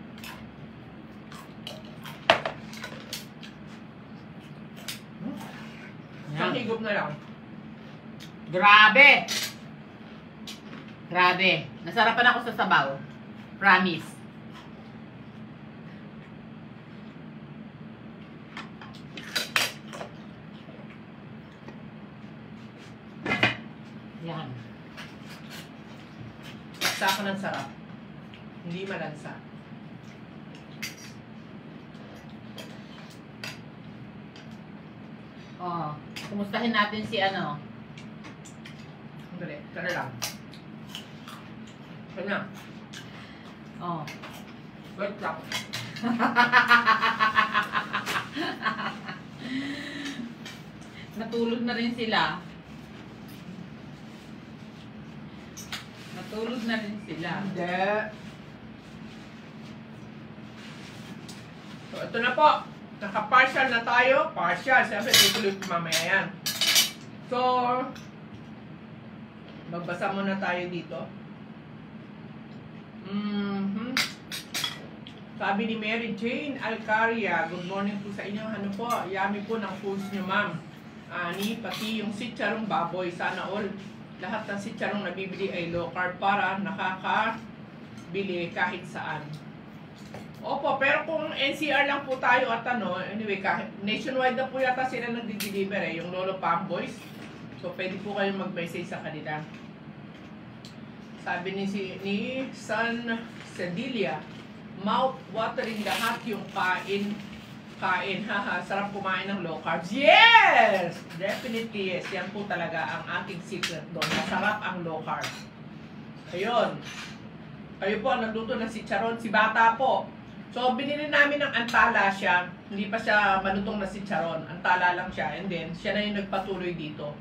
Hmm? Ayan. Isang higop na lang. Grabe! Grabe. Nasarapan ako sa sabaw. Promise. Yan. Sa ako ng sarap. Hindi malansa. Oh, kumustahin natin si ano? Dali, tara lang. Kanya. Oh. Wait lang. Natulog na rin sila. Natulog na rin sila. Hindi. So, ito na po. Naka-partial na tayo. Partial. Siyempre, tutuloy ko mamaya yan. So, magbasa muna tayo dito. Mm-hmm. Sabi ni Mary Jane Alcaria, good morning po sa inyo. Ano po, yummy po ng foods nyo, ma'am. Ani, pati yung sitcharong baboy. Sana all, lahat ng sitcharong nabibili ay low carb para nakakabili kahit saan. Opo, pero kung N C R lang po tayo at ano, anyway, kahit nationwide na po yata sila nagdi-deliver eh, yung Lolo Pamboys. So, pwede po kayong mag-message sa kanila. Sabi ni, si, ni San Cedilia, mouth-watering lahat yung kain. Kain, haha, sarap kumain ng low carbs. Yes! Definitely yes. Yan po talaga ang aking secret doon. Masarap ang low carbs. Ayun. Kayo po, nagluto ng si Charon, si Bata po. So, binili namin ng antala siya. Hindi pa siya malutong na si Charon. Antala lang siya. And then, siya na yung nagpatuloy dito.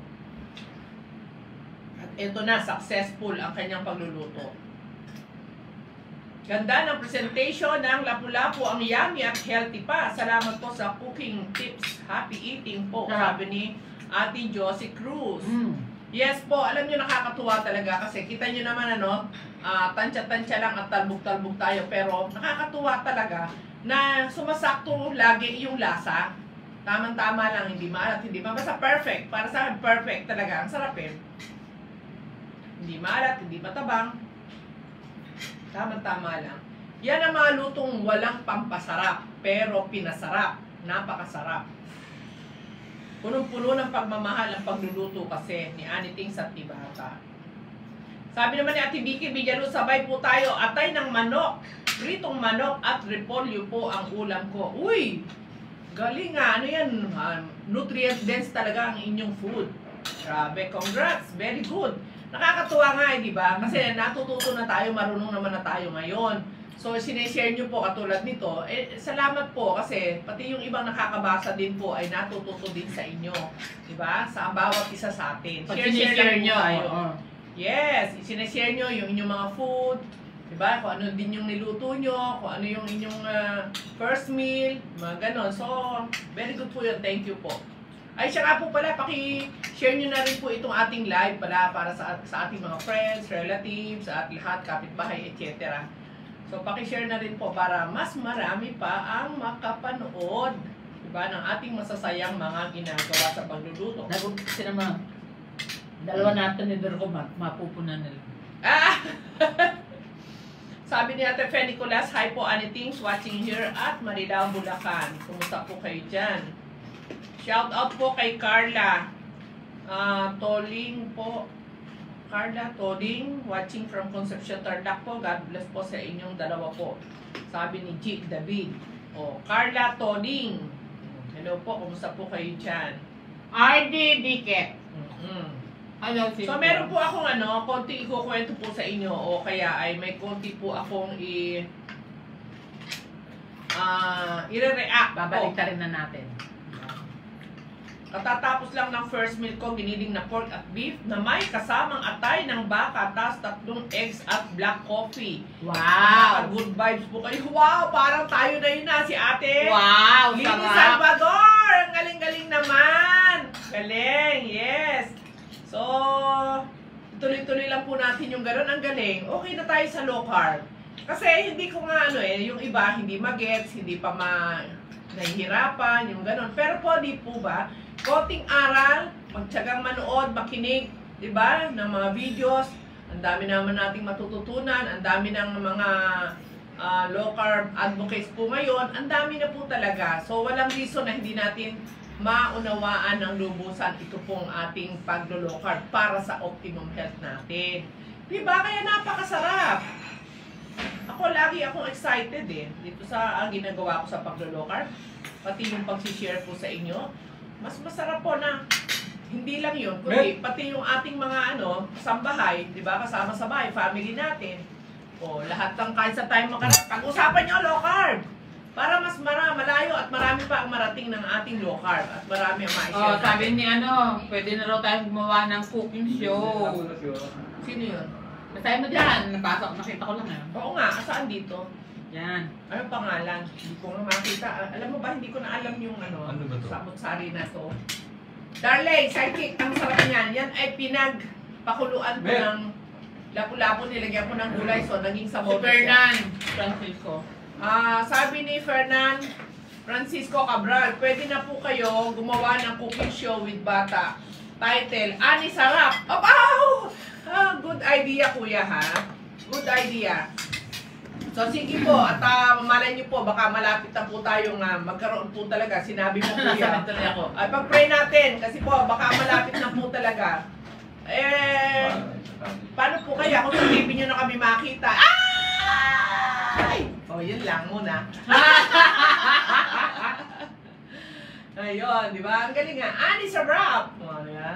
At ito na, successful ang kanyang pagluluto. Ganda ng presentation ng lapu-lapu, ang yummy at healthy pa. Salamat po sa cooking tips. Happy eating po, sabi ni Ate Josie Cruz. Mm. Yes po, alam nyo nakakatuwa talaga kasi kita nyo naman ano, uh, tansya-tansya lang at talbog-talbog tayo. Pero nakakatuwa talaga na sumasakto lagi yung lasa. Tamang-tama lang, hindi maalat, hindi ma. Basta perfect. Para sa akin, perfect talaga. Ang sarap eh. Hindi maalat, hindi matabang. Tama-tama lang. Yan ang mga lutong walang pampasarap, pero pinasarap. Napakasarap. Punong-puno ng pagmamahal ang pagluluto kasi ni Aniting sa Tibata. Sabi naman ni Ate Vicky Villaluz, sabay po tayo. Atay ng manok, pritong manok at repolyo po ang ulam ko. Uy! Galing nga. Ano yan? Uh, nutrient dense talaga ang inyong food. Grabe. Congrats. Very good. Nakakatuwa nga eh, di ba? Kasi natututo na tayo, marunong naman na tayo ngayon. So, sineshare nyo po katulad nito. Eh, salamat po kasi pati yung ibang nakakabasa din po ay natututo din sa inyo. Di ba? Sa bawat isa sa atin. Share-share nyo. Tayo. Oh. Yes, sineshare nyo yung inyong mga food. Di ba? Kung ano din yung niluto nyo, kung ano yung inyong uh, first meal, mga ganon. So, very good po yun. Thank you po. Ay, siya nga po pala, paki-share nyo na rin po itong ating live pala para sa, sa ating mga friends, relatives, at lahat, kapitbahay, et cetera. So, paki-share na rin po para mas marami pa ang makapanood, diba, ng ating masasayang mga ginagawa sa pagluluto. Nagulat sila mga dalawa natin ni Durko, mapupunan nila. Ah! Sabi ni Ate Fe Nicolas, hi po, Anitings watching here at Marilao, Bulacan. Kumusta po kayo dyan? Shout out po kay Carla uh, Toling po. Carla Toling, watching from Concepcion, Tarlac po. God bless po sa inyong dalawa po. Sabi ni G. David. O, Carla Toling. Hello po, kumusta po kayo dyan? R D Diket. Mm-hmm. Hello, so, meron po akong ano, konti ikukwento po sa inyo o kaya ay may konti po akong i uh, i-react. Babalik ta rin na natin. Katatapos lang ng first meal ko, giniling na pork at beef na may kasamang atay ng baka, tas tatlong eggs at black coffee. Wow! Good vibes po kayo. Wow! Parang tayo na yun na si ate. Wow! Lini Sarap! Salvador! Ang galing-galing naman! Galing! Yes! So, tuloy-tuloy lang po natin yung gano'n. Ang galing. Okay na tayo sa low carb. Kasi hindi ko nga ano eh, yung iba hindi magets, hindi pa ma nahihirapan, yung gano'n. Pero po, di po ba? Konting aral, magtiyagang manood, makinig, di ba, ng mga videos. Ang dami naman nating matututunan, ang dami ng mga uh, low carb advocates po ngayon, ang dami na po talaga. So, walang reason na hindi natin maunawaan ng lubusan ito pong ating paglo-low carb para sa optimum health natin. Di ba? Kaya napakasarap. Ako, lagi akong excited eh. Dito sa ang ginagawa ko sa paglo-low carb, pati yung pag-share po sa inyo. mas masarap po na hindi lang yun, kundi pati yung ating mga ano, sambahay, di ba, kasama sa bahay, family natin. O, lahat ng kahit sa time makarap. Pag-usapan nyo, low carb. Para mas mara, malayo at marami pa ang marating ng ating low carb. At marami ang ma-share. Oh, sabi ni ano, pwede na raw tayong gumawa ng cooking show. Sino yun? Basahin mo dyan. Napasok, nakita ko lang ah. Oo nga, saan dito? Yan. Ano pangalan? Hindi ko nga makita. Alam mo ba, hindi ko na alam yung ano, Ano ba to? samot-sari na to. Darling, sidekick, ang sarap niyan. Yan ay pinagpakuluan ko Mer. ng lapu-lapu, nilagyan ko ng gulay, so naging Si sabor na siya. Fernan Francisco. Ah, sabi ni Fernan Francisco Cabral, pwede na po kayo gumawa ng cooking show with bata. Title, Ani Sarap. Oh, wow! Ah, good idea, kuya, ha? Good idea. So, sige po, at uh, malay niyo po, baka malapit na po tayong uh, magkaroon po talaga. Sinabi mo, kuya. Tuloy ako. Ay, pag-pray natin, kasi po, baka malapit na po talaga. Eh, paano po kaya kung sa T V nyo na kami makita? Ay! O, oh, yun lang muna. Ayun, di ba? Ang galing nga. Ani Sarap! O, di ba?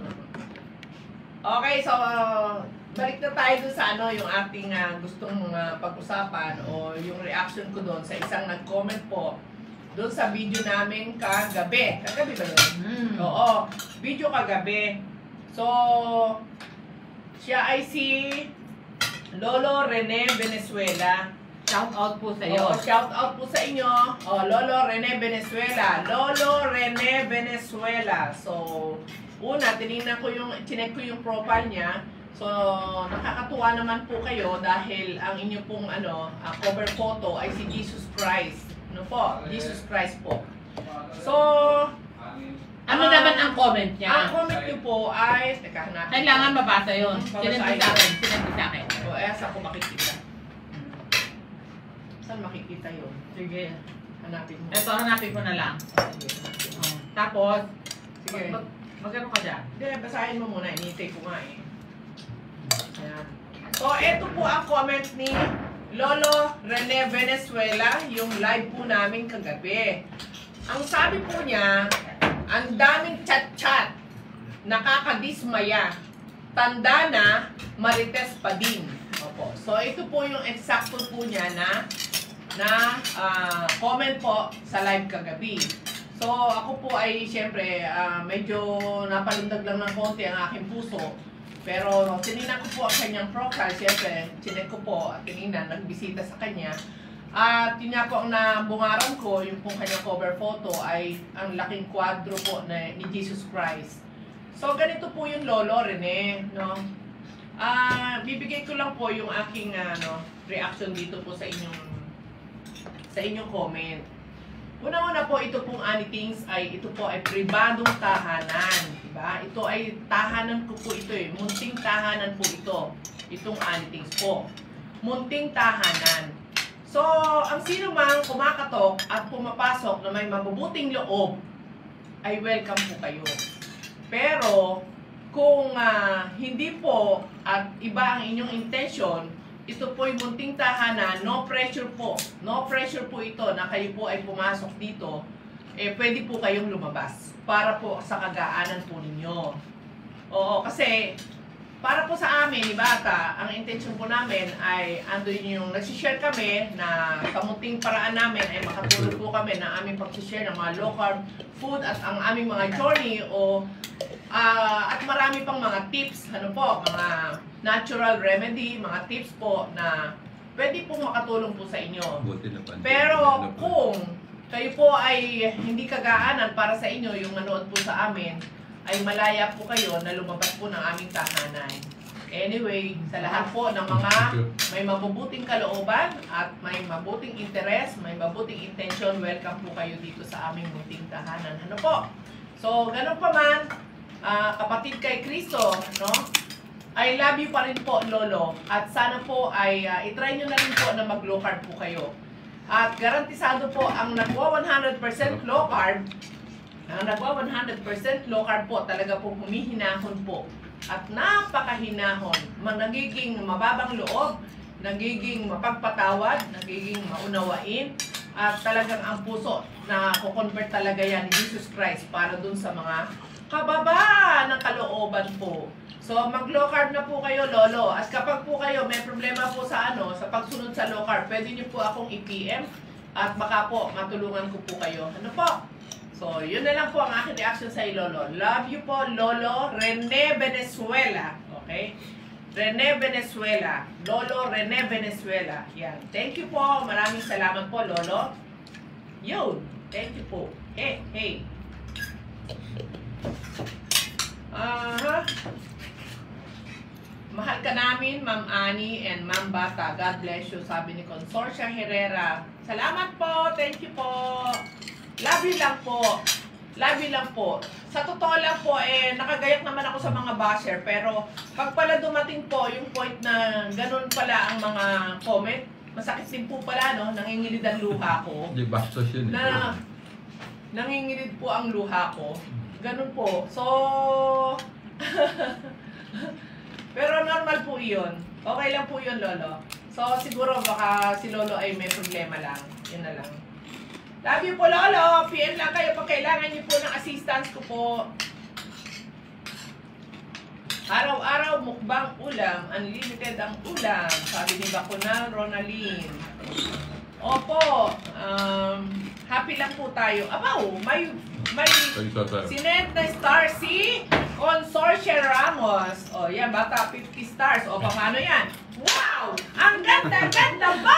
Okay, so, balik na tayo dun sa ano, yung ating uh, gustong uh, pag-usapan o yung reaction ko doon sa isang nag-comment po doon sa video namin kagabi. Kagabi ba yun? Mm. Oo, video kagabi. So, siya ay si Lolo Rene Venezuela. Shout out po sa Oo, iyo. shout out po sa inyo. Oh, Lolo Rene Venezuela. Lolo Rene Venezuela. So, una, tinignan ko yung, chinek ko yung profile niya. So, nakakatuwa naman po kayo dahil ang inyo pong ano, uh, cover photo ay si Jesus Christ. Ano po? Jesus Christ po. So, Ano ah, naman ang comment niya? ang comment niyo po ay, teka, hanapin. Kailangan mabasa yun. Babasahin Sinend sa ko. akin. Sinend sa akin. O, eh, saan ko makikita? Saan makikita yun? Sige. Hanapin mo. Ito, hanapin ko na lang. Sige, hanapin mo. Oh. Tapos, Sige. mag, magano ka dyan? Hindi, basahin mo muna. Inintay ko nga eh. Ayan. So, ito po ang comment ni Lolo Rene Venezuela, yung live po namin kagabi. Ang sabi po niya, ang daming chat-chat, nakakadismaya, tanda na, marites pa din. Opo. So, ito po yung eksakto po niya na, na uh, comment po sa live kagabi. So, ako po ay, syempre, uh, medyo napalundag lang ng konti ang aking puso. Pero, tinignan ko po ang kanyang profile, syempre, chinek ko po at tinignan, nagbisita sa kanya. At yun nga po ang nabungaran ko, yung pong kanyang cover photo ay ang laking kwadro po na, ni Jesus Christ. So, ganito po yung Lolo Rene, no? Ah, bibigay ko lang po yung aking ano, reaction dito po sa inyong sa inyong comment. Una-una po, ito pong Anythings ay, ito po ay pribadong tahanan. Diba? Ito ay tahanan ko po ito eh. Munting tahanan po ito. Itong Anythings po. Munting tahanan. So, ang sino mang kumakatok at pumapasok na may mabubuting loob, ay welcome po kayo. Pero, kung uh, hindi po at iba ang inyong intention, ito po ay munting tahanan, no pressure po. No pressure po ito na kayo po ay pumasok dito. Eh, pwede po kayong lumabas para po sa kagaanan po ninyo. Oo, kasi para po sa amin, ni Bata, ang intention po namin ay ando yung nagsishare kami na sa munting paraan namin ay makatulong po kami ng aming pag-share ng mga low carb food at ang aming mga journey o uh, at marami pang mga tips, ano po, mga natural remedy, mga tips po na pwede pong makatulong po sa inyo. Pero kung kayo po ay hindi kagaanan para sa inyo yung nanood po sa amin, ay malaya po kayo na lumabas po ng aming tahanan. Anyway, sa lahat po ng mga may mabubuting kalooban at may mabuting interes, may mabuting intention, welcome po kayo dito sa aming munting tahanan. Ano po? So, ganun pa man, uh, kapatid kay Kristo, no? I love you pa rin po, Lolo. At sana po ay uh, itry nyo na rin po na mag-low carb po kayo. At garantisado po ang nagwa one hundred percent low carb, ang nagwa one hundred percent low carb po, talaga po humihinahon po. At napakahinahon, nagiging mababang loob, nagiging mapagpatawad, nagiging maunawain, At talagang ang puso na kukonvert talaga yan ni Jesus Christ para dun sa mga kababa ng kalooban po. So, mag-low carb na po kayo, Lolo. At kapag po kayo may problema po sa ano, sa pagsunod sa low carb, pwede niyo po akong i-P M at baka po matulungan ko po kayo. Ano po? So, yun na lang po ang aking reaction sa iyo, Lolo. Love you po, Lolo Rene Venezuela. Okay? Rene Venezuela. Lolo Rene Venezuela. Yan. Thank you po. Maraming salamat po, Lolo. Yun. Thank you po. Hey, hey. Aha. Uh-huh. Mahal ka namin, Ma'am Annie and Ma'am Bata. God bless you, sabi ni Consorcia Herrera. Salamat po. Thank you po. Love you lang po. Love you lang po. Sa totoo lang po, eh, nakagayak naman ako sa mga basher. Pero, pag pala dumating po yung point na ganun pala ang mga comment, masakit din po pala, no? Nangingilid ang luha ko. Di bastos yun. Na, nangingilid po ang luha ko. Ganun po. So, pero normal po yun. Okay lang po yun, Lolo. So, siguro baka si Lolo ay may problema lang. Yun na lang. Love you po, Lolo. P M lang kayo pag kailangan niyo po ng assistance ko po. Araw-araw mukbang ulam. Unlimited ang ulam. Sabi ni Bakunal Ronaline. Opo. Um, happy lang po tayo. Abaw, may, may sinend na star si Consorcia Ramos. O, yan, bata, fifty stars. O, paano yan? Wow! Ang ganda-ganda ba?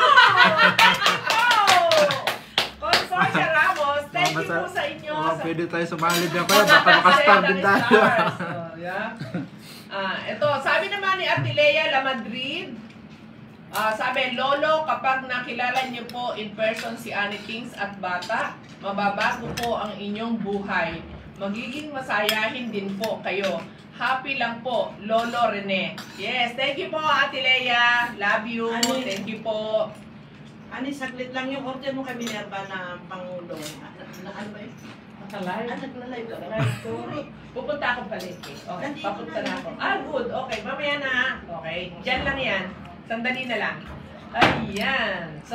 Oh! Consorcia Ramos, thank you po sa inyo. Oh, sa... pwede tayo sumali dyan kayo. Baka nakastar din tayo. Oh, yeah. Ah, ito, sabi naman ni Ate Lea La Madrid, ah, sabi, Lolo, kapag nakilala niyo po in person si Annie Kings at Bata, mababago po ang inyong buhay. Magiging masayahin din po kayo. Happy lang po, Lolo Rene. Yes, thank you po, Ate Lea. Love you. Ani, thank you po. Ani, saglit lang yung order mo kay Minerva na pangulo. Na, ano ba yun? Nakalive? Ah, nagla-live ka. Sorry. Pupunta akong palengke. Okay, Nandito papunta na na ako. Ah, good. Okay, mamaya na. Okay, dyan lang yan. Sandali na lang. Ayan. So,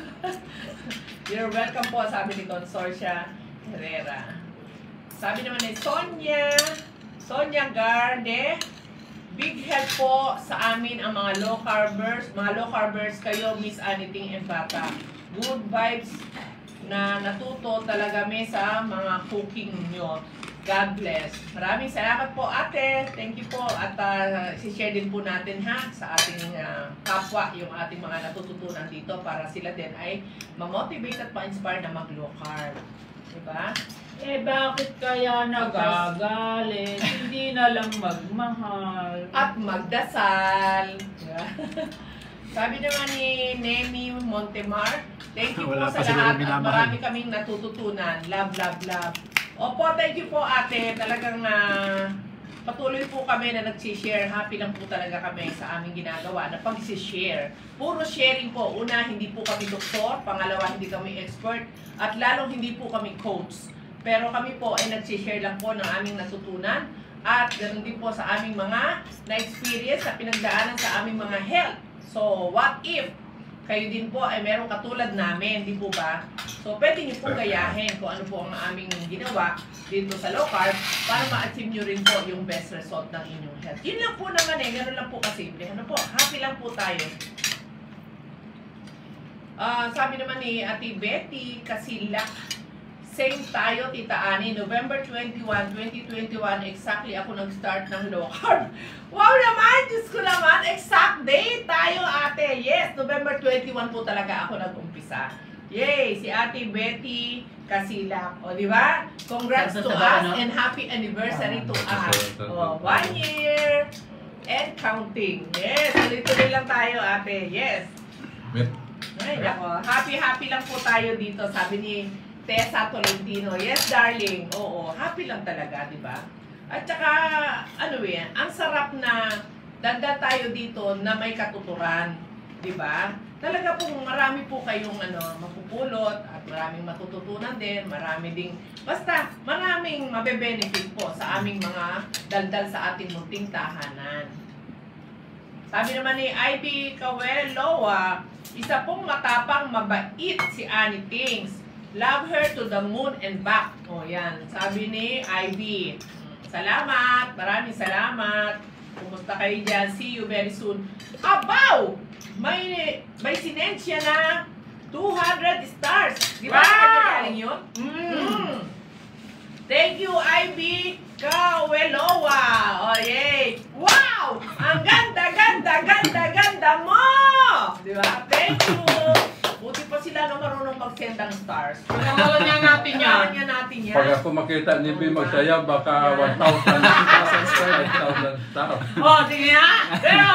you're welcome po, sabi ni Consorcia Herrera. Sabi naman ni Sonia, Sonia Garde, big help po sa amin ang mga low carbers. Mga low carbers kayo, Miss Aniting and Bata. Good vibes na natuto talaga may sa mga cooking nyo. God bless. Maraming salamat po, ate. Thank you po. At uh, si-share din po natin ha sa ating uh, kapwa, yung ating mga natututunan dito para sila din ay ma-motivate at ma-inspire na mag-low carb. Diba? Eh, bakit kaya nagagalit? Hindi na lang magmahal. At magdasal. Diba? Sabi naman ni Nemi Montemar, thank you Wala po pa sa sila lahat at minamahal. marami kaming natututunan. Love, love, love. Opo, thank you po ate. Talagang uh, patuloy po kami na nagsishare. Happy lang po talaga kami sa aming ginagawa na pag-share. Puro sharing po. Una, hindi po kami doktor. Pangalawa, hindi kami expert. At lalong hindi po kami coach. Pero kami po ay nagsishare lang po ng aming natutunan. At ganoon din po sa aming mga na-experience sa pinagdaanan sa aming mga health. So, what if kayo din po ay meron katulad namin, di po ba? So, pwede niyo po gayahin kung ano po ang aming ginawa dito sa low carb para ma-achieve nyo rin po yung best result ng inyong health. Yun lang po naman eh, ganoon lang po kasimple. Ano po, happy lang po tayo. Uh, sabi naman ni Ate Betty Kasila, same tayo, Tita Ani, November twenty-first, twenty twenty-one, exactly ako nag-start ng low carb. Wow naman! Diyos ko naman! Exact date tayo, ate! Yes! November twenty-first po talaga ako nag-umpisa. Yay! Si Ate Betty Kasila. O, di ba? Congrats to us and happy anniversary to us. O, one year and counting. Yes! Tuloy-tuloy lang tayo, ate. Yes! Ay, ako. Happy-happy lang po tayo dito. Sabi ni Tessa Tolentino. Yes, darling. Oo, happy lang talaga, di ba? At saka, ano yan, ang sarap na dagdag tayo dito na may katuturan, di ba? Talaga pong marami po kayong ano, mapupulot at maraming matututunan din, marami ding, basta maraming mabe-benefit po sa aming mga daldal sa ating munting tahanan. Sabi naman ni I B Caweloa, Isa pong matapang, mabait si Annie Tings. Love her to the moon and back. O yan, sabi ni Ivy. Salamat, maraming salamat. Kumusta kayo dyan? See you very soon. Abaw! May, may sinensya na two hundred stars. Di ba? Wow! Galing yun? Mm. Thank you, Ivy Kawelowa. Oh, yay. Wow! Ang ganda, ganda, ganda, ganda mo! Di ba? Thank you. Buti pa sila na marunong mag-send ng stars. Pagkakalan niya natin yan. Pagkakalan niya natin yan. Pag ako makita ni B magsayaw, baka one thousand stars. Oh, sige nga. Pero,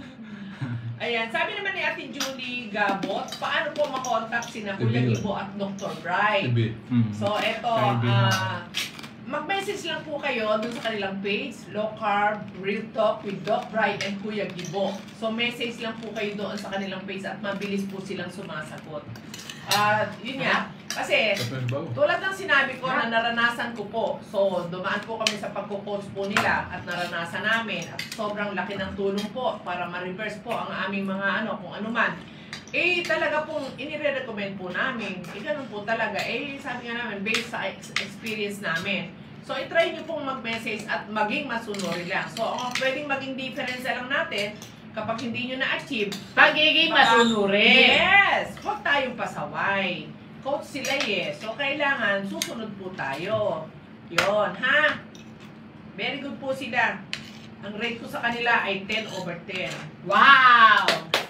Ayan, sabi naman ni Ate Julie Gabot, paano po makontak sina Kuya Ibo at Doctor Bright? So, eto, uh, mag-message lang po kayo dun sa kanilang page, Low Carb, Real Talk with Doc Bright and Kuya Gibo. So, message lang po kayo doon sa kanilang page at mabilis po silang sumasagot. At, uh, yun nga, kasi, tulad ng sinabi ko na naranasan ko po, so, dumaan po kami sa pagko-coach po nila at naranasan namin at sobrang laki ng tulong po para ma-reverse po ang aming mga ano, kung ano man. Eh, talaga pong inire-recommend po namin. Eh, ganun po talaga. Eh, sabi nga namin, based sa experience namin. So, i-try nyo pong mag-message at maging masunuri lang. So, ang pwedeng maging difference lang natin, kapag hindi nyo na-achieve, pagiging masunuri. Yes! Huwag tayong pasaway. Coach sila eh. So, kailangan susunod po tayo. Yon, ha? Very good po sila. Ang rate ko sa kanila ay ten over ten. Wow!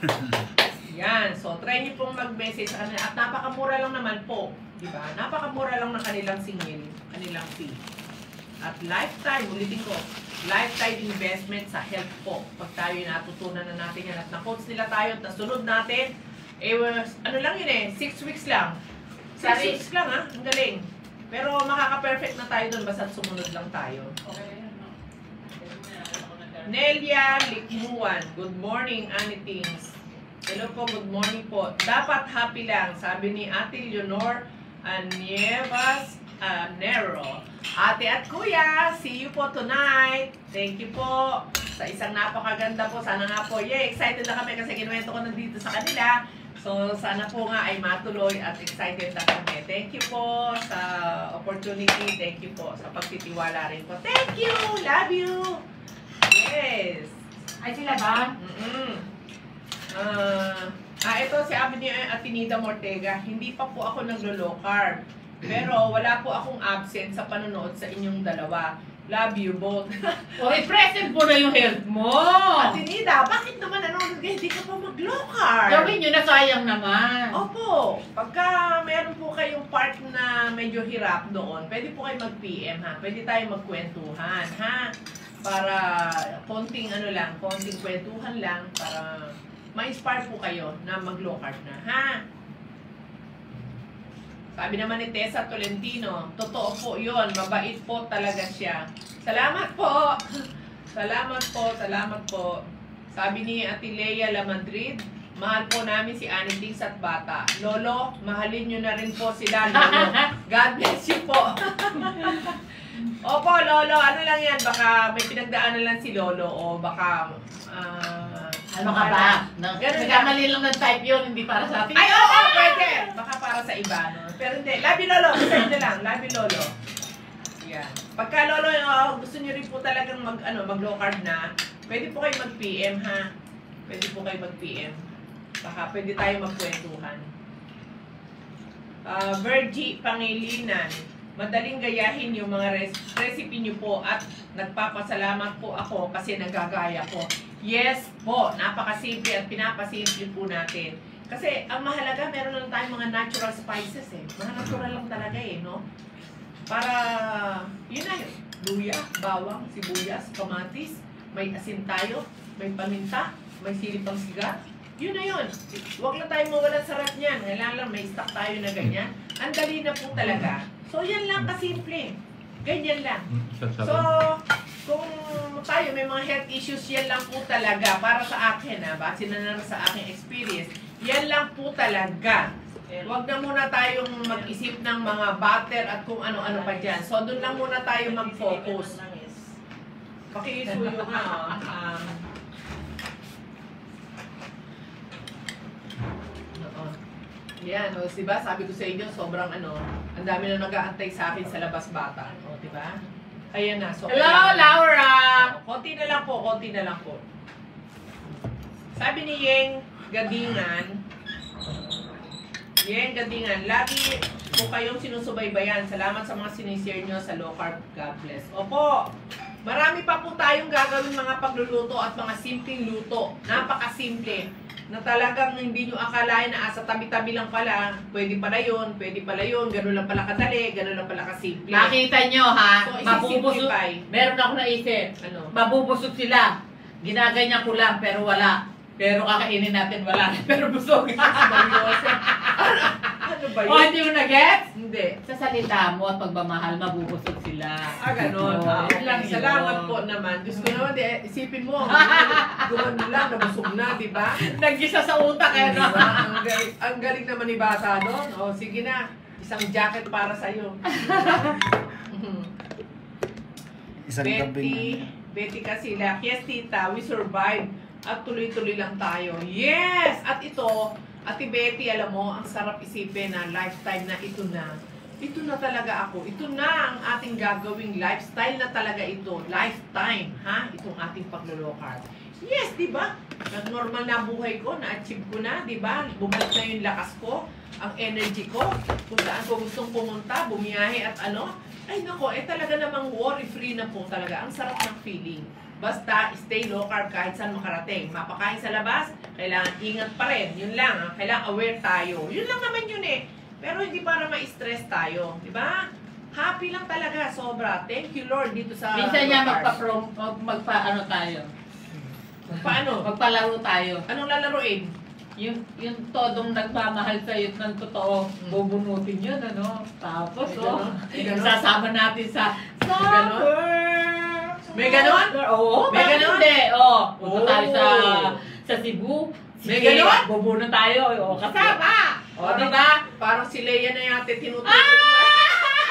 Yan. So, try nyo pong mag-message sa kanila. At napakamura lang naman po. Diba? Napakamura lang ng kanilang singil, kanilang fee. At lifetime, ulitin ko, lifetime investment sa health po. Pag tayo natutunan na natin yan at na-coach nila tayo at nasunod natin, eh, ano lang yun eh, six weeks lang. Six Sorry. weeks lang ha, ang galing. Pero makaka-perfect na tayo doon basta sumunod lang tayo. Okay. Nelia Likmuan, good morning, Annie Tings. Hello po, good morning po. Dapat happy lang, sabi ni Ate Leonor Anievas Nero. Ate at Kuya, see you po tonight. Thank you po sa isang napakaganda po. Sana nga po, yay, excited na kami kasi kinuwento ko nandito sa kanila. So, sana po nga ay matuloy at excited na kami. Thank you po sa opportunity. Thank you po sa pagtitiwala rin po. Thank you! Love you! Yes! Ay, sila ba? Mm-mm. Uh, ah, ito si Avenue Atinida Mortega. Hindi pa po ako naglo-low carb. Pero wala po akong absent sa panonood sa inyong dalawa. Love you both. O, i-present mo na yung health mo. Atinida, bakit naman nanonood kayo? Hindi ka pa mag-low carb? Gawin nyo na, sayang naman. Opo. Pagka meron po kayong part na medyo hirap doon, pwede po kayo mag-P M ha. Pwede tayo magkwentuhan ha. Para konting ano lang, konting kwentuhan lang para ma-inspire po kayo na mag-low carb na ha. Sabi naman ni Tessa Tolentino, totoo po yun, mabait po talaga siya. Salamat po! Salamat po, salamat po. Sabi ni Ate Lea La Madrid, mahal po namin si Annie Tings at Bata. Lolo, mahalin nyo na rin po sila, Lolo. God bless you po. Opo, Lolo, ano lang yan, baka may pinagdaanan lang si Lolo o baka... Uh, ano ka ba? Ganun Nagkamali lang ng type yun, hindi para sa atin. Ay, oo, oh, pwede. Baka para sa iba, no? Pero hindi. Love you, Lolo. Isa na lang. Love you, Lolo. Yan. Pagka, Lolo, oh, gusto nyo rin po talagang mag, ano, mag-low carb na, pwede po kayo mag-P M, ha? Pwede po kayo mag-P M. Baka pwede tayo magkwentuhan. Uh, Virgie Pangilinan. Madaling gayahin yung mga res recipe nyo po at nagpapasalamat po ako kasi nagagaya ko. Yes po, napakasimple at pinapasimple po natin. Kasi ang mahalaga, meron lang tayong mga natural spices eh. Mga natural lang talaga eh, no? Para, yun na yun. Luya, bawang, sibuyas, kamatis, may asin tayo, may paminta, may silipang siga. Yun na yun. Huwag lang tayong mawalan sarap niyan. Kailangan lang may stock tayo na ganyan. Ang dali na po talaga. So, yan lang kasimple. Ganyan lang. So, kung tayo may mga health issues, yan lang po talaga. Para sa akin, ha, base na lang sa aking experience, yan lang po talaga. Huwag na muna tayong mag-isip ng mga butter at kung ano-ano pa dyan. So, doon lang muna tayo mag-focus. Pakisuyo nga, oh. Um, Yan, o, diba? Sabi ko sa inyo, sobrang ano, ang dami na nag-aantay sa akin sa labas bata. O, diba? Ayan na. So, Hello, kailangan- Laura! O, konti na lang po, konti na lang po. Sabi ni Yeng Gadingan, Yeng Gadingan, lagi po kayong sinusubaybayan. Salamat sa mga sinishare nyo sa low carb. God bless. Opo, marami pa po tayong gagawin mga pagluluto at mga simpleng luto. Napakasimple. Na talagang hindi nyo akalain na sa tabi-tabi lang pala, pwede pala yun, pwede pala yun, gano'n lang pala kadali, gano'n lang pala kasimple. Nakita nyo ha, So, mabubusog. isi-simplify. Meron ako naisip. Ano? Mabubusog sila. Ginaganyan ko lang pero wala. Pero kakainin natin wala. Pero busog. Seryoso. Ano ba O, yun? hindi mo na-gets? Hindi. Sa salita mo at pagmamahal, mabubusog sila. Ah, ganun. Oo, Ah, yun lang yun. Salamat po naman. Diyos ko naman, di, isipin mo, gumano lang, nabusog na, di ba? Naggisa sa utak eh, no? Diba? Ang, galing, ang galing naman ni Bata doon. O, sige na. Isang jacket para sa'yo. Isang gabi Betty, Betty Casilla. Yes, tita, we survived. At tuloy-tuloy lang tayo. Yes! At ito, Ate Betty, alam mo, ang sarap isipin na lifetime na ito na. Ito na talaga ako. Ito na ang ating gagawing lifestyle na talaga ito. Lifetime, ha? Itong ating paglulokar. Yes, di ba? Nag-normal na buhay ko, na-achieve ko na, di ba? Bumalik na yung lakas ko, ang energy ko, kung saan ko gustong pumunta, bumiyahe at ano. Ay nako, eh talaga namang worry-free na po talaga. Ang sarap ng feeling. Basta stay low carb kahit saan makarating. Mapakain sa labas, kailangan ingat pa rin. Yun lang, ha? Kailangan aware tayo. Yun lang naman yun eh. Pero hindi para ma-stress tayo. Di ba? Happy lang talaga, sobra. Thank you Lord dito sa Minsan niya low carb. magpa-prom, magpa, ano tayo. Paano? Magpalaro tayo. Anong lalaroin? Yung, yung todong nagmamahal sa'yo ng totoo, Mm. bubunutin yun, ano? Tapos, May oh, ganon? May ganon? sasama natin sa ganon? summer. May ganon? Oo, May bakit ganon? hindi? Oh, punta Oh. tayo sa sa Cebu. May Sige, ganon? bubunot tayo. O, kasama. O, Parang- diba? Parang si Leia na yate tinutuloy. Ah!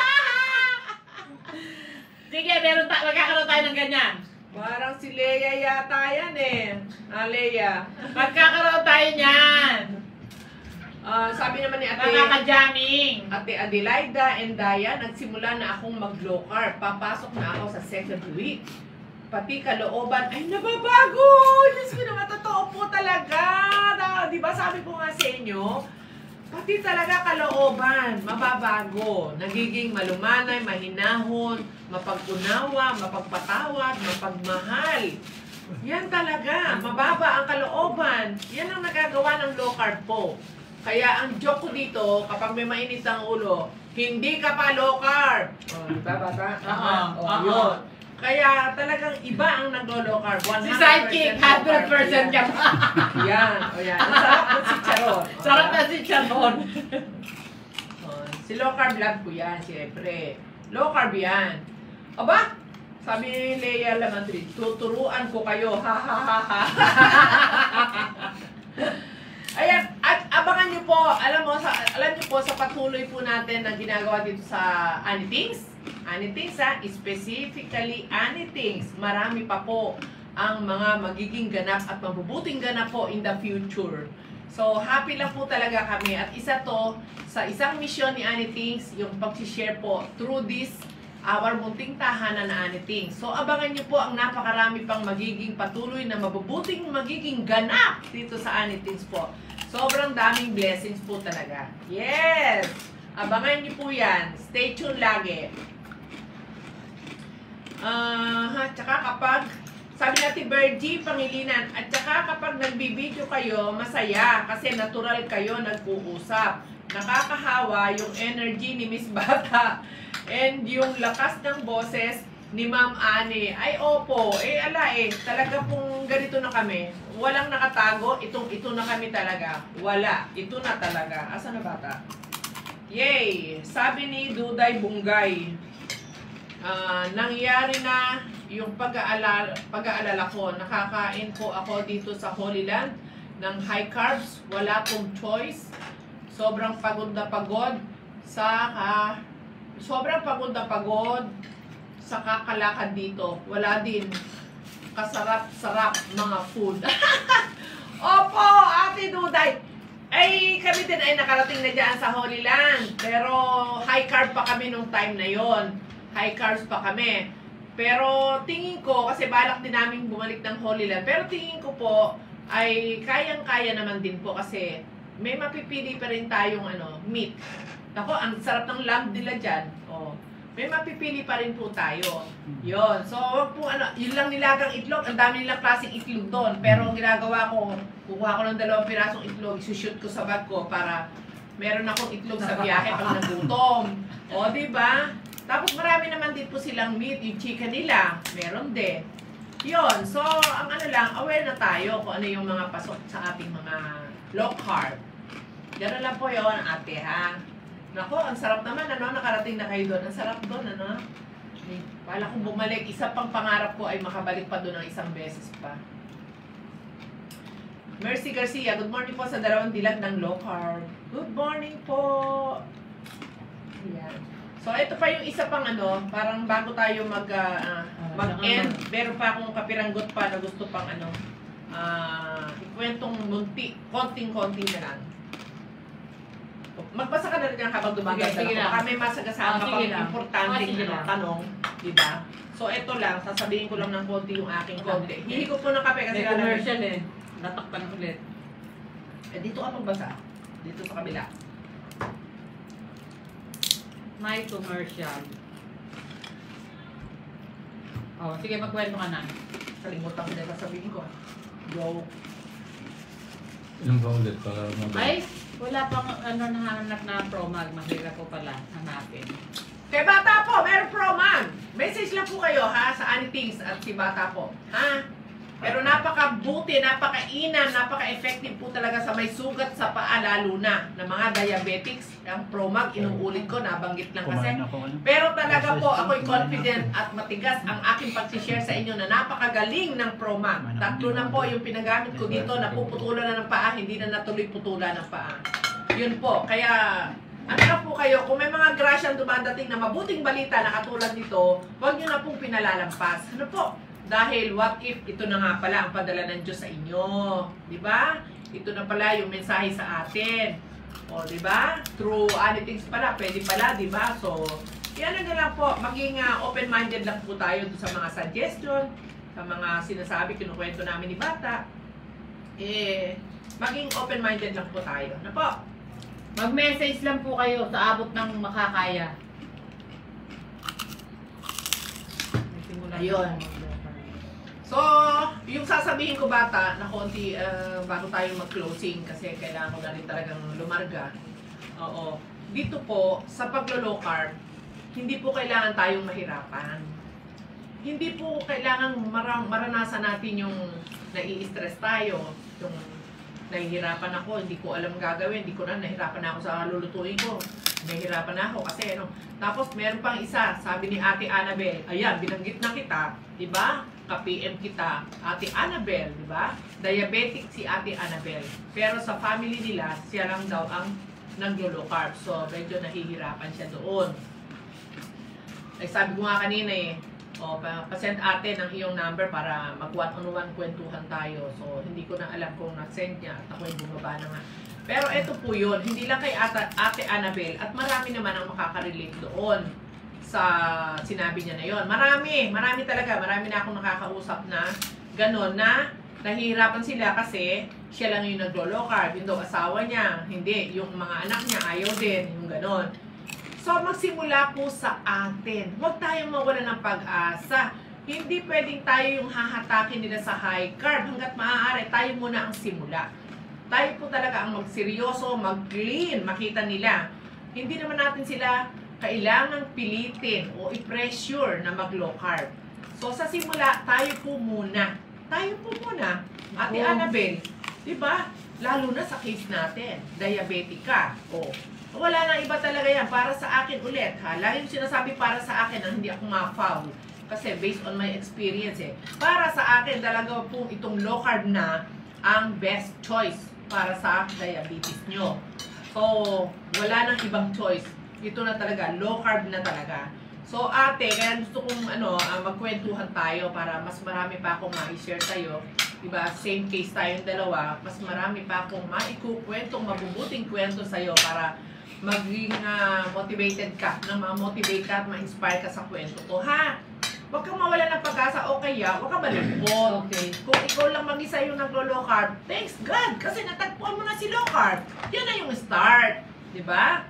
Sige, meron ta magkakaroon tayo ng ganyan. Parang si Leia yata yan eh. Ah, Leia. Magkakaroon tayo niyan. Ah, sabi naman ni Ate, Makaka-jamming. Ate Adelaida and Daya, nagsimula na akong mag-low carb. Papasok na ako sa second week. Pati kalooban, ay nababago! Diyos ko naman, totoo po talaga. Na, di ba sabi ko nga sa inyo, pati talaga kalooban, mababago. Nagiging malumanay, mahinahon, mapag-unawa, mapagpatawad, mapagmahal. Yan talaga, mababa ang kalooban. Yan ang nagagawa ng low carb po. Kaya ang joke ko dito, kapag may mainit ang ulo, hindi ka pa low carb. O, di ba, bata? Oo, O, oo. yun. Kaya talagang iba ang nag-low carb. Si Sidekick, one hundred percent ka pa. Yan, o yan. Ang sarap po si Charon. Sarap na si Charon. Oh, si low carb love ko yan, siyempre. Low carb yan. Aba, sabi ni Leia Lamadrid, tuturuan ko kayo. Ha ha ha ha. Ayan, at abangan niyo po, alam mo, sa, alam niyo po sa patuloy po natin na ginagawa dito sa Anythings. Anythings ha, specifically Anythings. Marami pa po ang mga magiging ganap at mabubuting ganap po in the future. So, happy lang po talaga kami. At isa to, sa isang misyon ni Anythings, yung pag-share po through this, our munting tahanan na Anythings. So, abangan niyo po ang napakarami pang magiging patuloy na mabubuting magiging ganap dito sa Anythings po. Sobrang daming blessings po talaga. Yes! Abangan niyo po yan. Stay tuned lagi. Ah, uh, tsaka kapag sabi natin Bergie, Pangilinan, at saka kapag nagbibideo kayo, masaya kasi natural kayo nag-uusap. Nakakahawa yung energy ni Miss Bata and yung lakas ng boses ni Ma'am Ani. Ay, opo. Eh, ala eh. Talaga pong ganito na kami. Walang nakatago. Itong ito na kami talaga. Wala. Ito na talaga. Asa na bata? Yay! Sabi ni Duday Bunggay, uh, nangyari na yung pag-aalala, pag-aalala ko. Nakakain po ako dito sa Holy Land ng high carbs. Wala pong choice. Sobrang pagod na pagod sa uh, sobrang pagod na pagod sa kakalakad dito. Wala din kasarap-sarap mga food. Opo, Ate Duday. Ay, kami din ay nakarating na dyan sa Holy Land. Pero high carb pa kami nung time na yon. High carbs pa kami. Pero tingin ko, kasi balak din namin bumalik ng Holy Land. Pero tingin ko po, ay kayang-kaya naman din po kasi may mapipili pa rin tayong ano, meat. Ako, ang sarap ng lamb nila dyan. Oh. May mapipili pa rin po tayo. Yon. So, wag po ano, yun lang nilagang itlog. Ang dami nilang klaseng itlog doon. Pero ang ginagawa ko, kukuha ko ng dalawang pirasong itlog, isushoot ko sa bag ko para meron akong itlog sa biyahe pag nagutom. O, di ba? Tapos marami naman din po silang meat, yung chicken nila. Meron din. Yon. So, ang ano lang, aware na tayo kung ano yung mga pasok sa ating mga low carb. Gano'n lang po yun, ate, ha? Nako, ang sarap naman, ano? Nakarating na kayo doon. Ang sarap doon, ano? Pala kong bumalik. Isa pang pangarap ko ay makabalik pa doon ng isang beses pa. Mercy Garcia, good morning po sa dalawang dilag ng low carb. Good morning po! Ayan. So, ito pa yung isa pang ano, parang bago tayo mag, uh, mag-end, meron pa akong kapiranggot pa na gusto pang ano, uh, ikwentong munti, konting-konti na lang. Magbasa ka na rin yan habang dumagal Sige, sige ako. Baka may masagasaan Ah, ka sige pang lang. importante Ah, sige na lang. tanong, di ba? So, ito lang, sasabihin ko lang ng konti yung aking konti. Hihigo po ng kape kasi May lalagyan- commercial eh. Natakpan ulit. Eh, dito ka magbasa. Dito sa kabila. May commercial. Oh, sige, magkwento ka na. Kalimutan ko na sasabihin ko. Go. Yung ba ulit para mabalik? Ay, wala pang ano nahanap na promag. Mahirap ko pala hanapin. Kay Bata po, meron proman. Message lang po kayo ha sa Anythings at si Bata po. Ha? Pero napakabuti, napakainan, napaka-effective po talaga sa may sugat sa paa, lalo na ng mga diabetics. Ang promag, inuulit ko, nabanggit lang kasi. Kumain ako. ano? Pero talaga po, ako'y confident at matigas ang aking pag-share sa inyo na napakagaling ng promag. Tatlo na po yung pinagamit ko dito, napuputulan na ng paa, hindi na natuloy putulan ng paa. Yun po, kaya ano na po kayo, kung may mga grasyang dumadating na mabuting balita na katulad nito, huwag nyo na pong pinalalampas. Ano po? Dahil what if ito na nga pala ang padala ng Diyos sa inyo. Di ba? Ito na pala yung mensahe sa atin. O, di ba? Through anything pala, pwede pala, di ba? So, yan na lang po. Maging uh, open-minded lang po tayo sa mga suggestion, sa mga sinasabi, kinukwento namin ni Bata. Eh, maging open-minded lang po tayo. Ano po? Mag-message lang po kayo sa abot ng makakaya. Ayun. So, yung sasabihin ko Bata na konti uh, bago tayo mag-closing kasi kailangan ko na rin talagang lumarga. Oo. Dito po, sa paglo-low carb, hindi po kailangan tayong mahirapan. Hindi po kailangan marang, maranasan natin yung nai-stress tayo, yung nahihirapan ako, hindi ko alam gagawin, hindi ko na, nahirapan na ako sa lulutuin ko. Nahihirapan na ako kasi ano. Tapos meron pang isa, sabi ni Ate Annabel, ayan, binanggit na kita, di ba? Ka-P M kita, Ate Annabel, di ba? Diabetic si Ate Annabel. Pero sa family nila, siya lang daw ang naglo-low carb. So, medyo nahihirapan siya doon. Ay, sabi ko nga kanina eh, o, pa-send ate ng iyong number para mag-one-on-one kwentuhan tayo. So, hindi ko na alam kung na-send niya at ako'y bumaba na nga. Pero ito po yun, hindi lang kay Ate, Ate Annabel at marami naman ang makaka-relate doon sa sinabi niya na yon. Marami, marami talaga. Marami na akong nakakausap na gano'n na nahihirapan sila kasi siya lang yung naglo-low carb. Yung daw asawa niya, hindi. Yung mga anak niya, ayaw din. Yung gano'n. So, magsimula po sa atin. Huwag tayong mawala ng pag-asa. Hindi pwedeng tayo yung hahatakin nila sa high carb. Hanggat maaari, tayo muna ang simula. Tayo po talaga ang magseryoso, mag-clean, makita nila. Hindi naman natin sila kailangang pilitin o i-pressure na mag-low carb. So, sa simula, tayo po muna. Tayo po muna. Ate Oh. Annabel, di ba? Lalo na sa case natin, diabetic ka. O, wala nang iba talaga yan. Para sa akin ulit, ha? Lagi yung sinasabi para sa akin na hindi ako ma-foul. Kasi based on my experience eh. Para sa akin, talaga po itong low carb na ang best choice para sa diabetes nyo. So, wala nang ibang choice. Ito na talaga, low carb na talaga. So, ate, kaya gusto kong ano, uh, magkwentuhan tayo para mas marami pa akong ma-share sa'yo. diba, same case tayong dalawa, mas marami pa akong maikukwentong mabubuting kwento sa'yo para maging uh, motivated ka, na ma-motivate ka at ma-inspire ka sa kwento ko, ha? Huwag kang mawala ng pag-asa o kaya huwag kang malungkot. Okay. Kung ikaw lang mag-isa yung naglo-low carb, thanks God, kasi natagpuan mo na si low carb. Yan na yung start, diba?